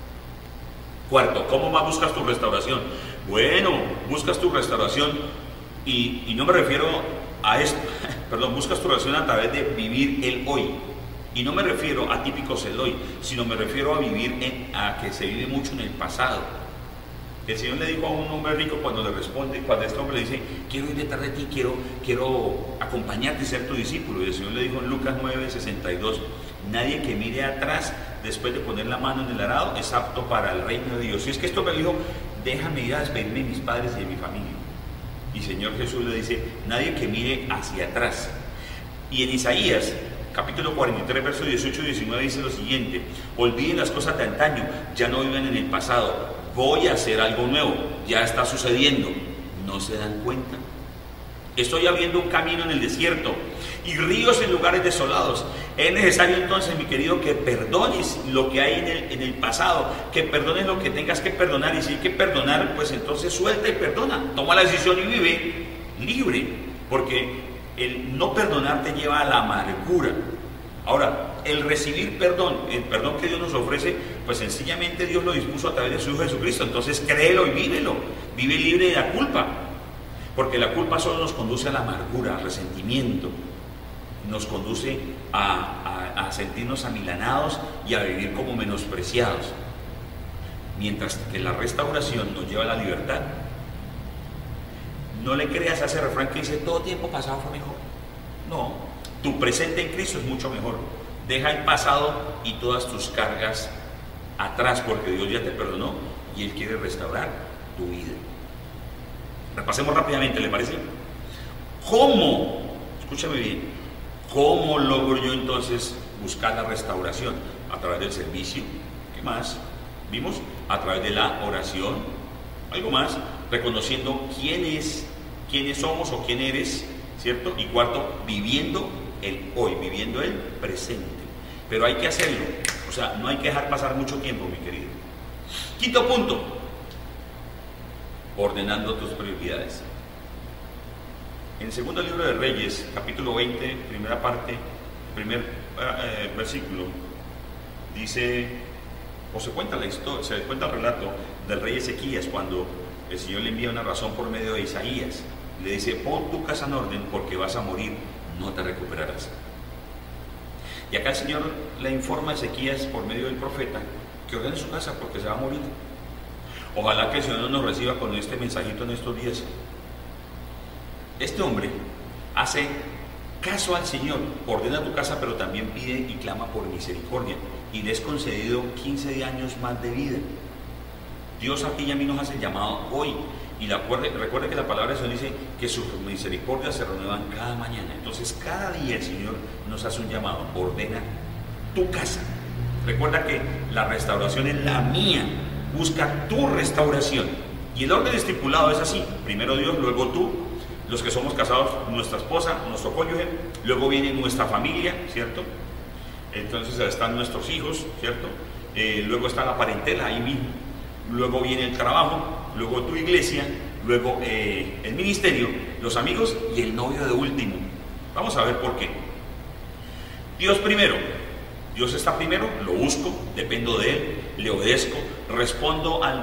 Cuarto, ¿cómo más buscas tu restauración? Bueno, buscas tu restauración y, y no me refiero a esto, perdón, buscas tu restauración a través de vivir el hoy. Y no me refiero a típicos el hoy, sino me refiero a vivir en, a que se vive mucho en el pasado. El Señor le dijo a un hombre rico cuando le responde, cuando este hombre le dice, quiero ir detrás de ti, quiero, quiero acompañarte y ser tu discípulo. Y el Señor le dijo en Lucas nueve, sesenta y dos, nadie que mire atrás después de poner la mano en el arado es apto para el reino de Dios. Y es que esto me dijo, déjame ir a despedirme de mis padres y de mi familia. Y Señor Jesús le dice, nadie que mire hacia atrás. Y en Isaías capítulo cuarenta y tres, versos dieciocho y diecinueve dice lo siguiente, olviden las cosas de antaño, ya no viven en el pasado, voy a hacer algo nuevo, ya está sucediendo, ¿no se dan cuenta? Estoy abriendo un camino en el desierto y ríos en lugares desolados. Es necesario entonces, mi querido, que perdones lo que hay en el, en el pasado, que perdones lo que tengas que perdonar, y si hay que perdonar, pues entonces suelta y perdona, toma la decisión y vive libre, porque el no perdonar te lleva a la amargura. Ahora, el recibir perdón, el perdón que Dios nos ofrece, pues sencillamente Dios lo dispuso a través de su Hijo Jesucristo. Entonces créelo y vívelo, vive libre de la culpa, porque la culpa solo nos conduce a la amargura, al resentimiento, nos conduce a, a, a sentirnos amilanados y a vivir como menospreciados, mientras que la restauración nos lleva a la libertad. No le creas a ese refrán que dice, todo tiempo pasado fue mejor. No, tu presente en Cristo es mucho mejor. Deja el pasado y todas tus cargas atrás, porque Dios ya te perdonó y Él quiere restaurar tu vida. Repasemos rápidamente, ¿le parece? ¿Cómo? Escúchame bien. ¿Cómo logro yo entonces buscar la restauración? A través del servicio. ¿Qué más? ¿Vimos? A través de la oración. Algo más, reconociendo quién es, quiénes somos o quién eres, ¿cierto? Y cuarto, viviendo el hoy, viviendo el presente. Pero hay que hacerlo, o sea, no hay que dejar pasar mucho tiempo, mi querido. Quinto punto, ordenando tus prioridades. En el segundo libro de Reyes, capítulo veinte, primera parte, primer eh, versículo, dice, o se cuenta la historia, se cuenta el relato del rey Ezequías cuando el Señor le envía una razón por medio de Isaías. Le dice, pon tu casa en orden porque vas a morir, no te recuperarás. Y acá el Señor le informa a Ezequías por medio del profeta que ordene su casa porque se va a morir. Ojalá que el Señor nos reciba con este mensajito en estos días. Este hombre hace caso al Señor, ordena tu casa, pero también pide y clama por misericordia, y le es concedido quince años más de vida. Dios a ti y a mí nos hace el llamado hoy, y la, recuerde que la palabra de Dios dice que sus misericordias se renuevan cada mañana. Entonces cada día el Señor nos hace un llamado, ordena tu casa. Recuerda que la restauración es la mía, busca tu restauración, y el orden estipulado es así: primero Dios, luego tú, los que somos casados, nuestra esposa, nuestro cónyuge, luego viene nuestra familia, ¿cierto? Entonces están nuestros hijos, ¿cierto? Eh, luego está la parentela ahí mismo, luego viene el trabajo, luego tu iglesia, luego eh, el ministerio, los amigos y el novio de último. Vamos a ver por qué. Dios primero, Dios está primero, lo busco, dependo de Él, le obedezco, respondo al de,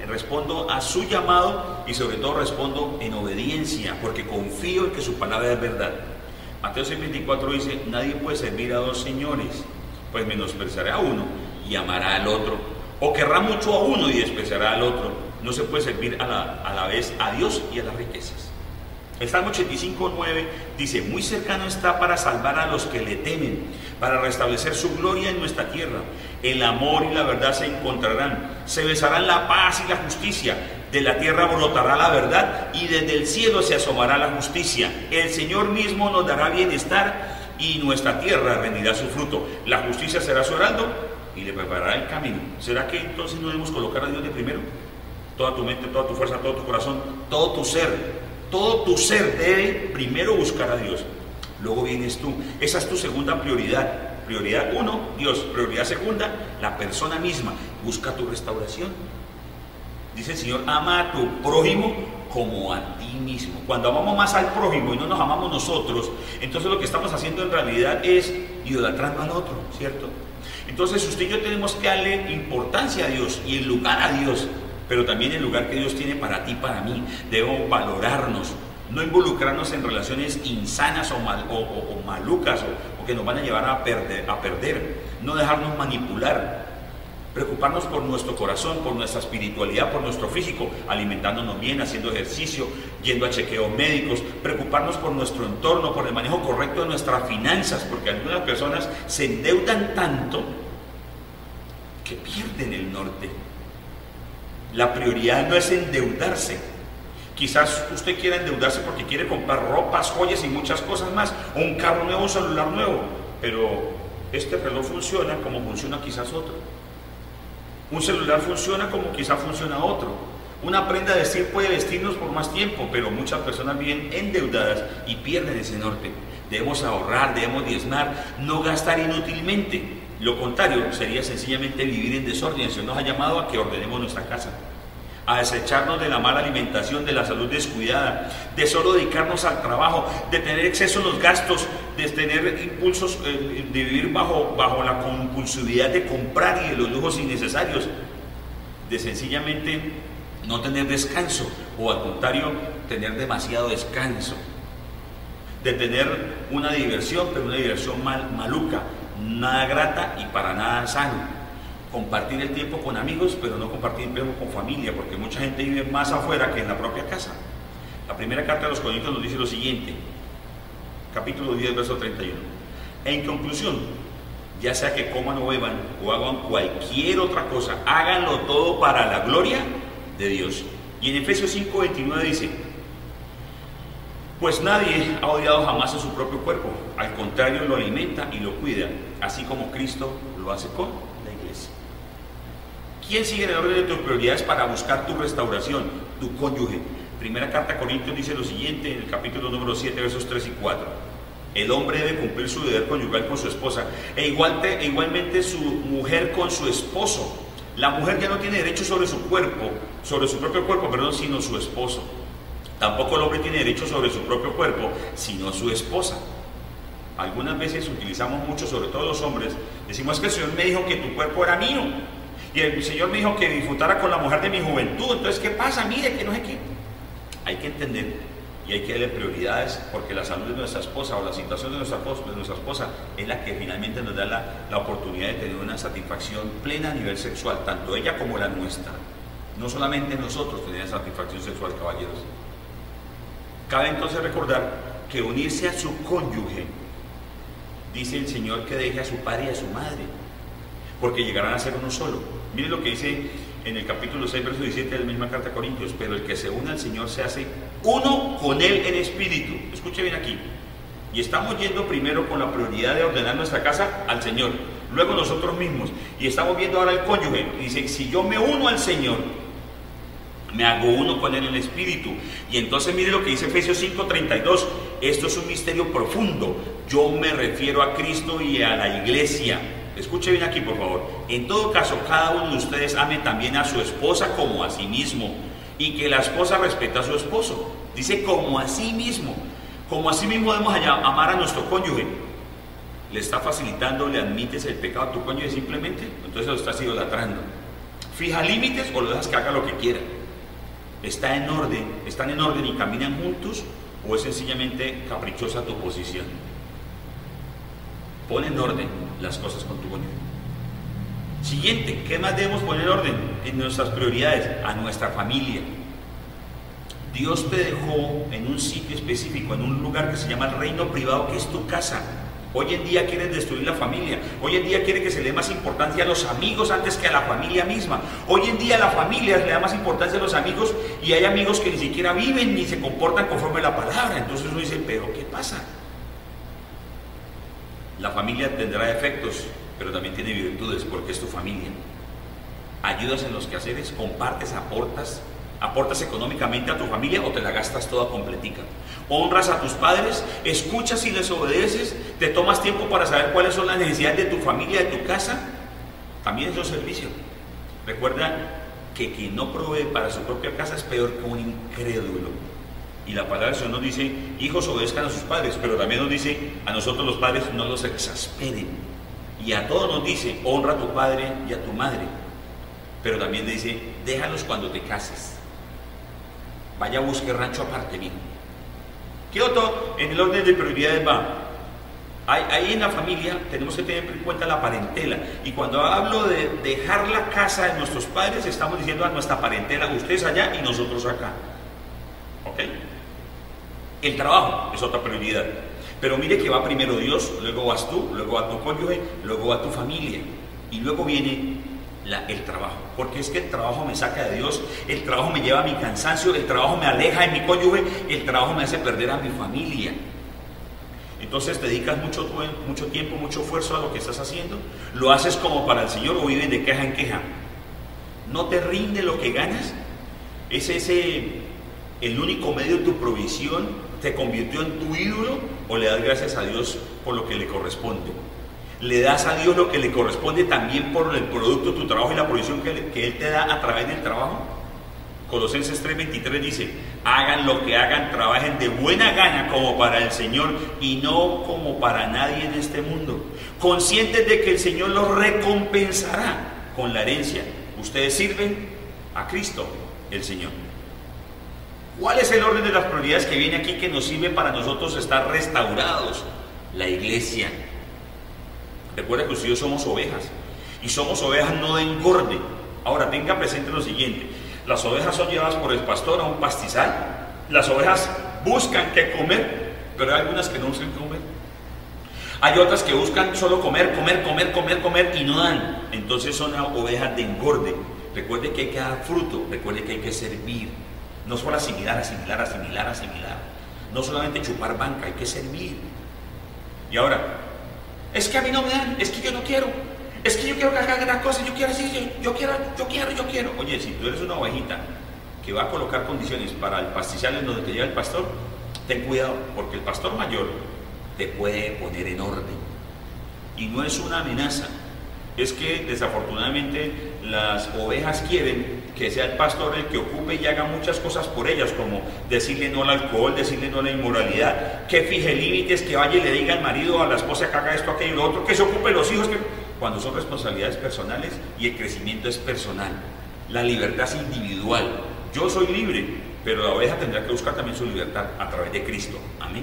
respondo a su llamado y sobre todo respondo en obediencia, porque confío en que su palabra es verdad. Mateo seis veinticuatro dice, nadie puede servir a dos señores, pues menospreciará a uno y amará al otro, o querrá mucho a uno y despreciará al otro. No se puede servir a la, a la vez a Dios y a las riquezas. El Salmo ochenta y cinco nueve dice, muy cercano está para salvar a los que le temen, para restablecer su gloria en nuestra tierra. El amor y la verdad se encontrarán, se besarán la paz y la justicia. De la tierra brotará la verdad y desde el cielo se asomará la justicia. El Señor mismo nos dará bienestar y nuestra tierra rendirá su fruto. La justicia será su heraldo y le preparará el camino. ¿Será que entonces no debemos colocar a Dios de primero? Toda tu mente, toda tu fuerza, todo tu corazón, todo tu ser. Todo tu ser debe primero buscar a Dios, luego vienes tú. Esa es tu segunda prioridad. Prioridad uno, Dios. Prioridad segunda, la persona misma. Busca tu restauración. Dice el Señor, ama a tu prójimo como a ti mismo. Cuando amamos más al prójimo y no nos amamos nosotros, entonces lo que estamos haciendo en realidad es idolatrando al otro, ¿cierto? Entonces usted y yo tenemos que darle importancia a Dios y el lugar a Dios, pero también el lugar que Dios tiene para ti, para mí. Debemos valorarnos, no involucrarnos en relaciones insanas o, mal, o, o, o malucas o, o que nos van a llevar a perder, a perder, no dejarnos manipular, preocuparnos por nuestro corazón, por nuestra espiritualidad, por nuestro físico, alimentándonos bien, haciendo ejercicio, yendo a chequeos médicos, preocuparnos por nuestro entorno, por el manejo correcto de nuestras finanzas, porque algunas personas se endeudan tanto que pierden el norte. La prioridad no es endeudarse. Quizás usted quiera endeudarse porque quiere comprar ropas, joyas y muchas cosas más, o un carro nuevo, un celular nuevo, pero este reloj funciona como funciona quizás otro. Un celular funciona como quizás funciona otro. Una prenda de vestir puede vestirnos por más tiempo, pero muchas personas viven endeudadas y pierden ese norte. Debemos ahorrar, debemos diezmar, no gastar inútilmente. Lo contrario sería sencillamente vivir en desorden. El Señor nos ha llamado a que ordenemos nuestra casa, a desecharnos de la mala alimentación, de la salud descuidada, de solo dedicarnos al trabajo, de tener exceso en los gastos, de tener impulsos, eh, de vivir bajo, bajo la compulsividad de comprar y de los lujos innecesarios, de sencillamente no tener descanso, o al contrario, tener demasiado descanso, de tener una diversión, pero una diversión mal, maluca, nada grata y para nada sano. Compartir el tiempo con amigos, pero no compartir el tiempo con familia, porque mucha gente vive más afuera que en la propia casa. La primera carta de los Corintios nos dice lo siguiente, capítulo diez, verso treinta y uno. En conclusión, ya sea que coman o beban o hagan cualquier otra cosa, háganlo todo para la gloria de Dios. Y en Efesios cinco veintinueve dice, pues nadie ha odiado jamás a su propio cuerpo, al contrario lo alimenta y lo cuida, así como Cristo lo hace con la iglesia. ¿Quién sigue en el orden de tus prioridades para buscar tu restauración? Tu cónyuge. Primera carta a Corintios dice lo siguiente en el capítulo número siete, versos tres y cuatro. El hombre debe cumplir su deber conyugal con su esposa, e, igual te, e igualmente su mujer con su esposo. La mujer ya no tiene derecho sobre su cuerpo, sobre su propio cuerpo, perdón, sino su esposo. Tampoco el hombre tiene derecho sobre su propio cuerpo, sino su esposa. Algunas veces utilizamos mucho, sobre todo los hombres, decimos que el Señor me dijo que tu cuerpo era mío, y el Señor me dijo que disfrutara con la mujer de mi juventud, entonces ¿qué pasa? Mire, que no sé qué. Hay que entender y hay que darle prioridades, porque la salud de nuestra esposa o la situación de nuestra esposa, de nuestra esposa es la que finalmente nos da la, la oportunidad de tener una satisfacción plena a nivel sexual, tanto ella como la nuestra. No solamente nosotros tenemos satisfacción sexual, caballeros. Cabe entonces recordar que unirse a su cónyuge, dice el Señor que deje a su padre y a su madre, porque llegarán a ser uno solo. Miren lo que dice en el capítulo seis, verso diecisiete de la misma carta a Corintios, pero el que se une al Señor se hace uno con Él en espíritu. Escuche bien aquí. Y estamos yendo primero con la prioridad de ordenar nuestra casa al Señor, luego nosotros mismos, y estamos viendo ahora el cónyuge. Y dice, si yo me uno al Señor, me hago uno con Él en el espíritu. Y entonces mire lo que dice Efesios cinco treinta y dos. Esto es un misterio profundo. Yo me refiero a Cristo y a la iglesia. Escuche bien aquí, por favor. En todo caso, cada uno de ustedes ame también a su esposa como a sí mismo, y que la esposa respete a su esposo. Dice como a sí mismo. Como a sí mismo debemos amar a nuestro cónyuge. ¿Le está facilitando, le admites el pecado a tu cónyuge simplemente? Entonces lo estás idolatrando. ¿Fija límites o lo dejas que haga lo que quiera? ¿Está en orden, están en orden y caminan juntos o es sencillamente caprichosa tu posición? Pon en orden las cosas con tu cónyuge. Siguiente, ¿qué más debemos poner en orden en nuestras prioridades? A nuestra familia. Dios te dejó en un sitio específico, en un lugar que se llama el reino privado, que es tu casa. Hoy en día quieren destruir la familia. Hoy en día quiere que se le dé más importancia a los amigos antes que a la familia misma. Hoy en día a la familia le da más importancia a los amigos y hay amigos que ni siquiera viven ni se comportan conforme a la palabra. Entonces uno dice, ¿pero qué pasa? La familia tendrá defectos, pero también tiene virtudes porque es tu familia. Ayudas en los quehaceres, compartes, aportas, aportas económicamente a tu familia o te la gastas toda completica. Honras a tus padres, escuchas y les obedeces, te tomas tiempo para saber cuáles son las necesidades de tu familia, de tu casa. También es un servicio. Recuerda que quien no provee para su propia casa es peor que un incrédulo. Y la palabra del Señor nos dice, hijos obedezcan a sus padres, pero también nos dice, a nosotros los padres no los exasperen. Y a todos nos dice, honra a tu padre y a tu madre. Pero también dice, déjalos cuando te cases. Vaya a buscar rancho aparte mío. ¿Qué otro en el orden de prioridades va? Ahí, ahí en la familia tenemos que tener en cuenta la parentela. Y cuando hablo de dejar la casa de nuestros padres, estamos diciendo a nuestra parentela, ustedes allá y nosotros acá. ¿Ok? El trabajo es otra prioridad. Pero mire que va primero Dios, luego vas tú, luego va tu cónyuge, luego va tu familia. Y luego viene la, el trabajo. Porque es que el trabajo me saca de Dios, el trabajo me lleva a mi cansancio, el trabajo me aleja de mi cónyuge, el trabajo me hace perder a mi familia. Entonces te dedicas mucho, mucho tiempo, mucho esfuerzo a lo que estás haciendo. ¿Lo haces como para el Señor o viven de queja en queja? ¿No te rinde lo que ganas? ¿Es ese el único medio de tu provisión? ¿Te convirtió en tu ídolo o le das gracias a Dios por lo que le corresponde? ¿Le das a Dios lo que le corresponde también por el producto de tu trabajo y la provisión que, le, que Él te da a través del trabajo? Colosenses tres veintitrés dice, hagan lo que hagan, trabajen de buena gana como para el Señor y no como para nadie en este mundo, conscientes de que el Señor los recompensará con la herencia. Ustedes sirven a Cristo el Señor. ¿Cuál es el orden de las prioridades que viene aquí que nos sirve para nosotros estar restaurados? La iglesia. Recuerda que ustedes somos ovejas y somos ovejas no de engorde. Ahora tenga presente lo siguiente, las ovejas son llevadas por el pastor a un pastizal, las ovejas buscan qué comer, pero hay algunas que no buscan qué comer. Hay otras que buscan solo comer, comer, comer, comer, comer y no dan. Entonces son ovejas de engorde. Recuerde que hay que dar fruto, recuerde que hay que servir. No solo asimilar, asimilar, asimilar, asimilar. No solamente chupar banca, hay que servir. Y ahora, es que a mí no me dan, es que yo no quiero, es que yo quiero que hagan una cosa, yo quiero así, yo, yo quiero, yo quiero, yo quiero. Oye, si tú eres una ovejita que va a colocar condiciones para el pastizal en donde te lleva el pastor, ten cuidado, porque el pastor mayor te puede poner en orden. Y no es una amenaza, es que desafortunadamente las ovejas quieren que sea el pastor el que ocupe y haga muchas cosas por ellas, como decirle no al alcohol, decirle no a la inmoralidad, que fije límites, que vaya y le diga al marido o a la esposa que haga esto, aquello y lo otro, que se ocupe de los hijos, que... cuando son responsabilidades personales y el crecimiento es personal. La libertad es individual. Yo soy libre, pero la oveja tendrá que buscar también su libertad a través de Cristo. Amén.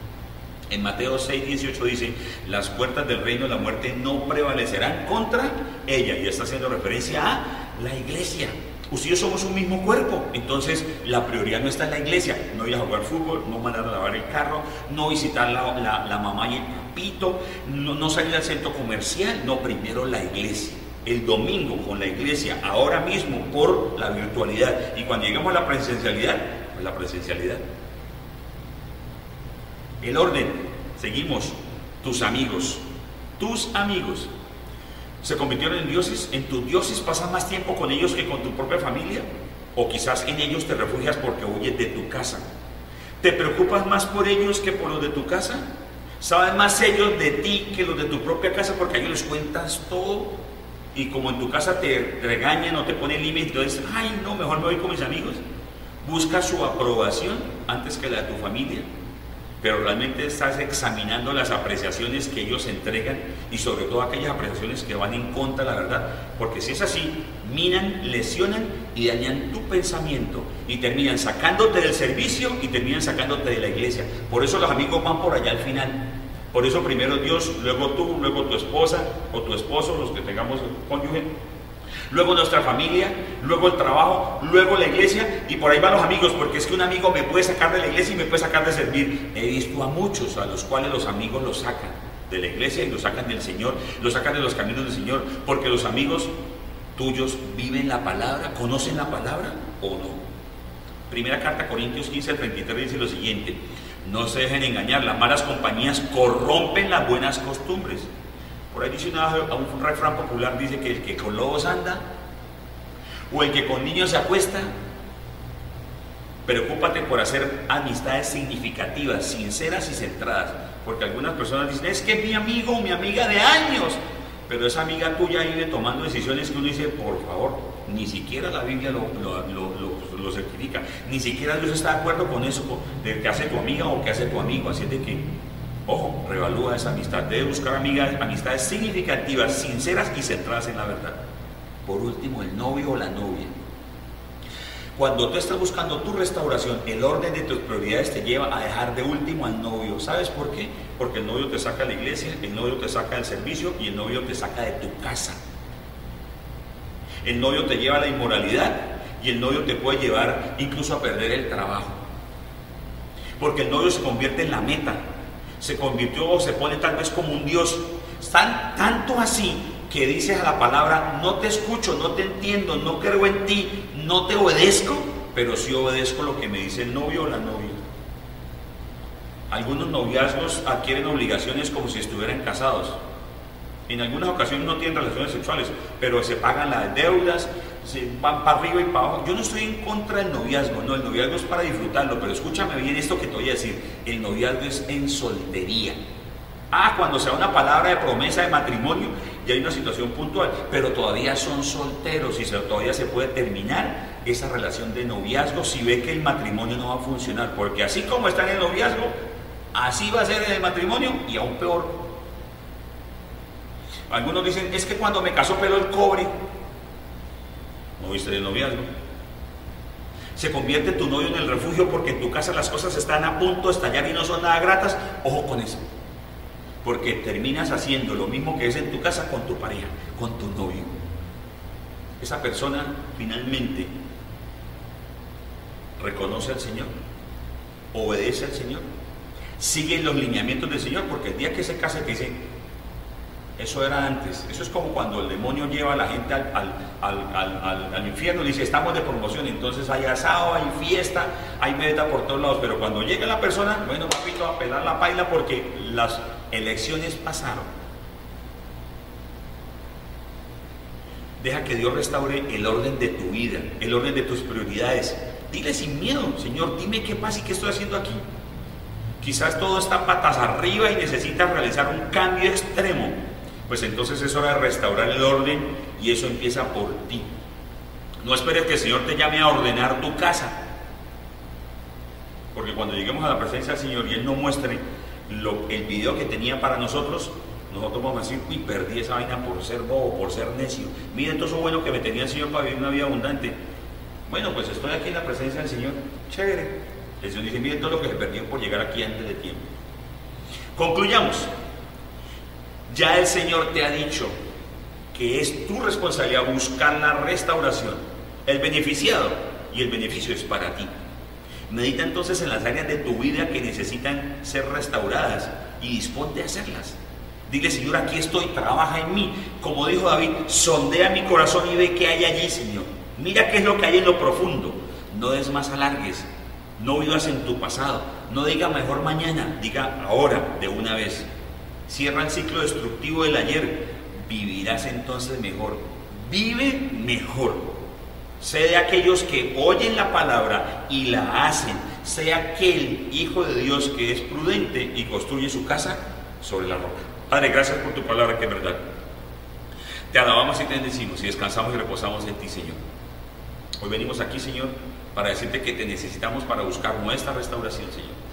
En Mateo seis dieciocho dice, las puertas del reino de la muerte no prevalecerán contra ella. Y está haciendo referencia a la iglesia. Ustedes somos un mismo cuerpo, entonces la prioridad no está en la iglesia, no ir a jugar fútbol, no mandar a lavar el carro, no visitar la, la, la mamá y el papito, no, no salir al centro comercial, no, primero la iglesia, el domingo con la iglesia, ahora mismo por la virtualidad, y cuando llegamos a la presencialidad, pues la presencialidad. El orden, seguimos, tus amigos, tus amigos. ¿Se convirtieron en dioses? ¿En tus dioses pasas más tiempo con ellos que con tu propia familia? ¿O quizás en ellos te refugias porque huyes de tu casa? ¿Te preocupas más por ellos que por los de tu casa? ¿Saben más ellos de ti que los de tu propia casa porque a ellos les cuentas todo? Y como en tu casa te regañan o te ponen límites, entonces, ay no, mejor me voy con mis amigos. ¿Buscas su aprobación antes que la de tu familia? pero realmente estás examinando las apreciaciones que ellos entregan y sobre todo aquellas apreciaciones que van en contra de la verdad, porque si es así, minan, lesionan y dañan tu pensamiento y terminan sacándote del servicio y terminan sacándote de la iglesia. Por eso los amigos van por allá al final. Por eso primero Dios, luego tú, luego tu esposa o tu esposo, los que tengamos cónyuge, luego nuestra familia, luego el trabajo, luego la iglesia y por ahí van los amigos, porque es que un amigo me puede sacar de la iglesia y me puede sacar de servir. He visto a muchos a los cuales los amigos los sacan de la iglesia y los sacan del Señor, los sacan de los caminos del Señor, porque los amigos tuyos viven la palabra, conocen la palabra o no. Primera carta a Corintios quince, treinta y tres dice lo siguiente: no se dejen engañar, las malas compañías corrompen las buenas costumbres. Por ahí dice una, un refrán popular, dice que el que con lobos anda o el que con niños se acuesta. Preocúpate por hacer amistades significativas, sinceras y centradas, porque algunas personas dicen, es que es mi amigo o mi amiga de años, pero esa amiga tuya vive tomando decisiones que uno dice, por favor, ni siquiera la Biblia lo, lo, lo, lo, lo certifica, ni siquiera Dios está de acuerdo con eso, de que hace tu amiga o que hace tu amigo. Así es de que, ojo, revalúa esa amistad, debe buscar amigas, amistades significativas, sinceras y centradas en la verdad. Por último, el novio o la novia. Cuando tú estás buscando tu restauración, el orden de tus prioridades te lleva a dejar de último al novio. ¿Sabes por qué? Porque el novio te saca de la iglesia, el novio te saca del servicio y el novio te saca de tu casa. El novio te lleva a la inmoralidad y el novio te puede llevar incluso a perder el trabajo. Porque el novio se convierte en la meta, se convirtió o se pone tal vez como un Dios. Tan, tanto así que dices a la palabra, no te escucho, no te entiendo, no creo en ti, no te obedezco, pero sí obedezco lo que me dice el novio o la novia. Algunos noviazgos adquieren obligaciones como si estuvieran casados. En algunas ocasiones no tienen relaciones sexuales, pero se pagan las deudas, se van para arriba y para abajo. Yo no estoy en contra del noviazgo, no, el noviazgo es para disfrutarlo, pero escúchame bien esto que te voy a decir, el noviazgo es en soltería. Ah, cuando sea una palabra de promesa de matrimonio, ya hay una situación puntual, pero todavía son solteros y se, todavía se puede terminar esa relación de noviazgo si ve que el matrimonio no va a funcionar, porque así como está en el noviazgo, así va a ser en el matrimonio y aún peor. Algunos dicen, es que cuando me casó peló el cobre. ¿No viste el noviazgo? Se convierte tu novio en el refugio porque en tu casa las cosas están a punto de estallar y no son nada gratas. Ojo con eso, porque terminas haciendo lo mismo que es en tu casa con tu pareja, con tu novio. Esa persona finalmente reconoce al Señor, obedece al Señor, sigue los lineamientos del Señor, porque el día que se case te dicen, eso era antes. Eso es como cuando el demonio lleva a la gente al, al, al, al, al, al infierno y dice, estamos de promoción, entonces hay asado, hay fiesta, hay meta por todos lados, pero cuando llega la persona, bueno, papito, a pelar la paila porque las elecciones pasaron. Deja que Dios restaure el orden de tu vida, el orden de tus prioridades. Dile sin miedo, Señor, dime qué pasa y qué estoy haciendo aquí. Quizás todo está patas arriba y necesitas realizar un cambio extremo. Pues entonces es hora de restaurar el orden y eso empieza por ti. No esperes que el Señor te llame a ordenar tu casa, porque cuando lleguemos a la presencia del Señor y Él nos muestre lo, el video que tenía para nosotros, nosotros vamos a decir, uy, perdí esa vaina por ser bobo, por ser necio. Miren todo eso bueno que me tenía el Señor para vivir una vida abundante. Bueno, pues estoy aquí en la presencia del Señor, chévere. El Señor dice, miren todo lo que se perdió por llegar aquí antes de tiempo. Concluyamos. Ya el Señor te ha dicho que es tu responsabilidad buscar la restauración, el beneficiado, y el beneficio es para ti. Medita entonces en las áreas de tu vida que necesitan ser restauradas y disponte a hacerlas. Dile, Señor, aquí estoy, trabaja en mí. Como dijo David, sondea mi corazón y ve qué hay allí, Señor. Mira qué es lo que hay en lo profundo. No des más alargues, no vivas en tu pasado, no diga mejor mañana, diga ahora, de una vez. Cierra el ciclo destructivo del ayer, vivirás entonces mejor. Vive mejor. Sé de aquellos que oyen la palabra y la hacen. Sé aquel hijo de Dios que es prudente y construye su casa sobre la roca. Padre, gracias por tu palabra que es verdad. Te alabamos y te bendecimos y descansamos y reposamos en ti, Señor. Hoy venimos aquí, Señor, para decirte que te necesitamos para buscar nuestra restauración, Señor.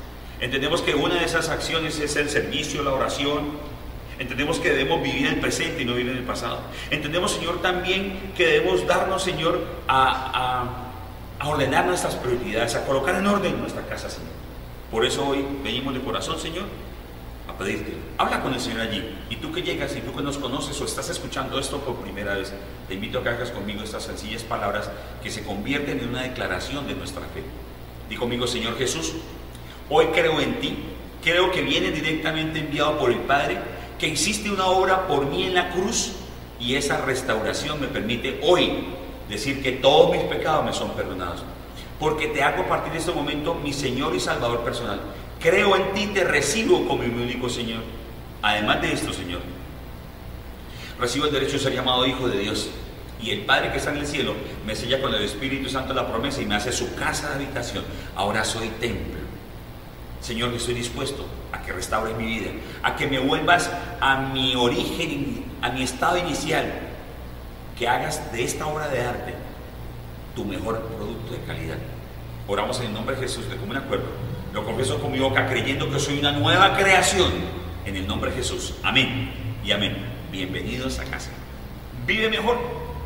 Entendemos que una de esas acciones es el servicio, la oración. Entendemos que debemos vivir el presente y no vivir en el pasado. Entendemos, Señor, también que debemos darnos, Señor, a, a, a ordenar nuestras prioridades, a colocar en orden nuestra casa, Señor. Por eso hoy venimos de corazón, Señor, a pedirte. Habla con el Señor allí. Y tú que llegas y tú que nos conoces o estás escuchando esto por primera vez, te invito a que hagas conmigo estas sencillas palabras que se convierten en una declaración de nuestra fe. Di conmigo: Señor Jesús, hoy creo en ti. Creo que viene directamente enviado por el Padre, que hiciste una obra por mí en la cruz, y esa restauración me permite hoy decir que todos mis pecados me son perdonados, porque te hago a partir de este momento mi Señor y Salvador personal. Creo en ti, te recibo como mi único Señor. Además de esto, Señor, recibo el derecho de ser llamado hijo de Dios, y el Padre que está en el cielo me sella con el Espíritu Santo la promesa y me hace su casa de habitación. Ahora soy templo. Señor, que estoy dispuesto a que restaures mi vida, a que me vuelvas a mi origen, a mi estado inicial, que hagas de esta obra de arte tu mejor producto de calidad. Oramos en el nombre de Jesús de común acuerdo. Lo confieso con mi boca, creyendo que soy una nueva creación en el nombre de Jesús. Amén y amén. Bienvenidos a casa. Vive mejor.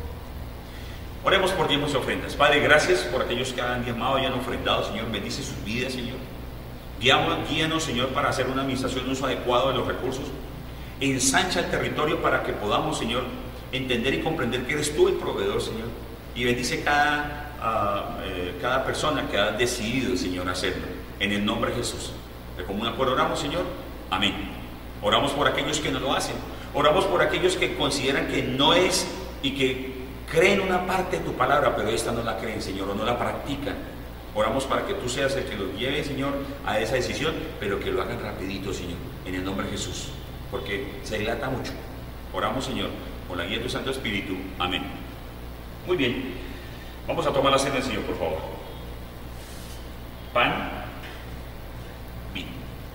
Oremos por diezmos y ofrendas. Padre, gracias por aquellos que han diezmado y han ofrendado. Señor, bendice sus vidas, Señor. Guíanos, guíanos, Señor, para hacer una administración, un uso adecuado de los recursos. Ensancha el territorio para que podamos, Señor, entender y comprender que eres tú el proveedor, Señor. Y bendice cada, uh, eh, cada persona que ha decidido, Señor, hacerlo. En el nombre de Jesús. De común acuerdo oramos, Señor. Amén. Oramos por aquellos que no lo hacen. Oramos por aquellos que consideran que no es y que creen una parte de tu palabra, pero esta no la creen, Señor, o no la practican. Oramos para que tú seas el que los lleve, Señor, a esa decisión, pero que lo hagan rapidito, Señor, en el nombre de Jesús, porque se dilata mucho. Oramos, Señor, con la guía de tu Santo Espíritu. Amén. Muy bien, vamos a tomar la cena del Señor, por favor. Pan, vino.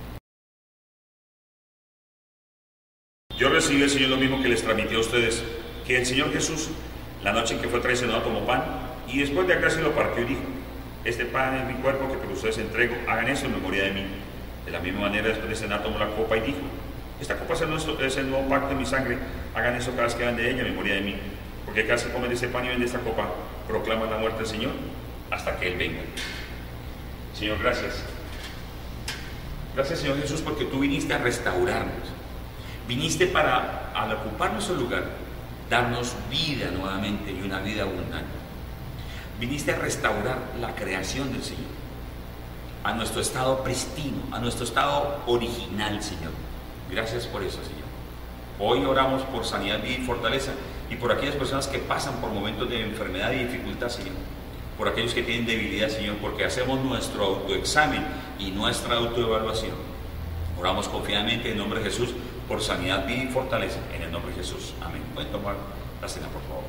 Yo recibí del Señor lo mismo que les transmití a ustedes, que el Señor Jesús, la noche en que fue traicionado, tomó pan, y después de acá se lo partió y dijo: este pan es mi cuerpo que por ustedes entrego, hagan eso en memoria de mí. De la misma manera, después de cenar, tomó la copa y dijo: esta copa es el, nuestro, es el nuevo pacto de mi sangre, hagan eso cada vez que hagan de ella en memoria de mí. Porque cada vez que comen de este pan y ven de esta copa, proclaman la muerte del Señor hasta que Él venga. Señor, gracias. Gracias, Señor Jesús, porque tú viniste a restaurarnos. Viniste para, al ocupar nuestro lugar, darnos vida nuevamente y una vida abundante. Viniste a restaurar la creación del Señor, a nuestro estado pristino, a nuestro estado original, Señor. Gracias por eso, Señor. Hoy oramos por sanidad, vida y fortaleza, y por aquellas personas que pasan por momentos de enfermedad y dificultad, Señor. Por aquellos que tienen debilidad, Señor, porque hacemos nuestro autoexamen y nuestra autoevaluación. Oramos confiadamente en el nombre de Jesús por sanidad, vida y fortaleza, en el nombre de Jesús. Amén. Pueden tomar la cena, por favor.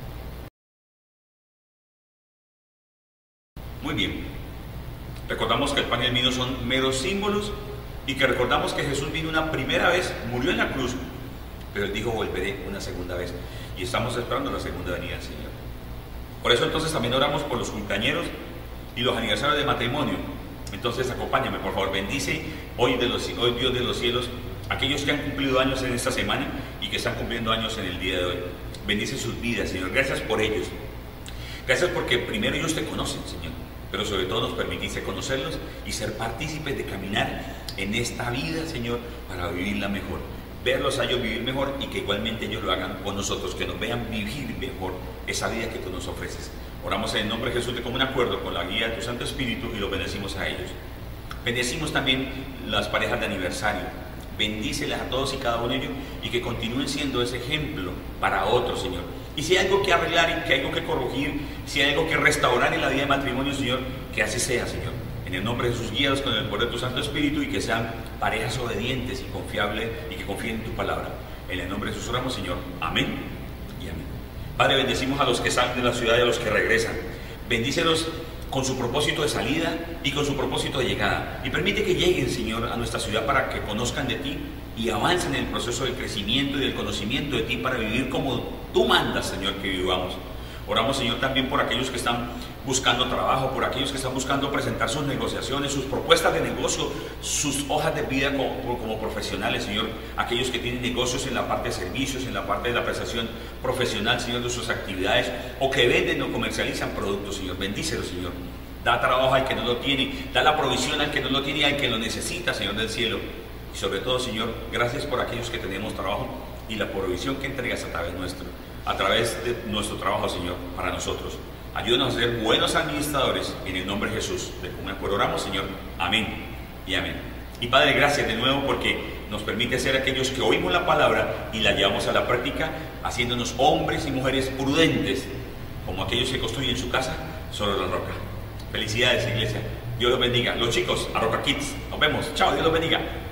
Muy bien, recordamos que el pan y el vino son meros símbolos, y que recordamos que Jesús vino una primera vez, murió en la cruz, pero Él dijo: volveré una segunda vez, y estamos esperando la segunda venida del Señor. Por eso entonces también oramos por los cumpleañeros y los aniversarios de matrimonio. Entonces acompáñame, por favor. Bendice hoy, de los, hoy Dios de los cielos, aquellos que han cumplido años en esta semana y que están cumpliendo años en el día de hoy. Bendice sus vidas, Señor. Gracias por ellos. Gracias porque primero ellos te conocen, Señor, pero sobre todo nos permitiste conocerlos y ser partícipes de caminar en esta vida, Señor, para vivirla mejor. Verlos a ellos vivir mejor, y que igualmente ellos lo hagan con nosotros, que nos vean vivir mejor esa vida que tú nos ofreces. Oramos en el nombre de Jesús de común acuerdo con la guía de tu Santo Espíritu, y los bendecimos a ellos. Bendecimos también las parejas de aniversario. Bendícelas a todos y cada uno de ellos, y que continúen siendo ese ejemplo para otros, Señor. Y si hay algo que arreglar y que hay algo que corregir, si hay algo que restaurar en la vida de matrimonio, Señor, que así sea, Señor. En el nombre de Jesús, guíalos con el poder de tu Santo Espíritu, y que sean parejas obedientes y confiables, y que confíen en tu palabra. En el nombre de Jesús oramos, Señor. Amén y amén. Padre, bendecimos a los que salen de la ciudad y a los que regresan. Bendícelos con su propósito de salida y con su propósito de llegada. Y permite que lleguen, Señor, a nuestra ciudad para que conozcan de ti y avancen en el proceso del crecimiento y del conocimiento de ti, para vivir como tú mandas, Señor, que vivamos. Oramos, Señor, también por aquellos que están buscando trabajo, por aquellos que están buscando presentar sus negociaciones, sus propuestas de negocio, sus hojas de vida como, como profesionales, Señor. Aquellos que tienen negocios en la parte de servicios, en la parte de la prestación profesional, Señor, de sus actividades, o que venden o comercializan productos, Señor. Bendícelos, Señor. Da trabajo al que no lo tiene, da la provisión al que no lo tiene y al que lo necesita, Señor del cielo. Y sobre todo, Señor, gracias por aquellos que tenemos trabajo y la provisión que entregas a través nuestro, a través de nuestro trabajo, Señor, para nosotros. Ayúdanos a ser buenos administradores en el nombre de Jesús. De común acuerdo oramos, Señor. Amén y amén. Y Padre, gracias de nuevo porque nos permite ser aquellos que oímos la palabra y la llevamos a la práctica, haciéndonos hombres y mujeres prudentes, como aquellos que construyen su casa sobre la roca. Felicidades, iglesia. Dios los bendiga. Los chicos, a Roca Kids. Nos vemos. Chao, Dios los bendiga.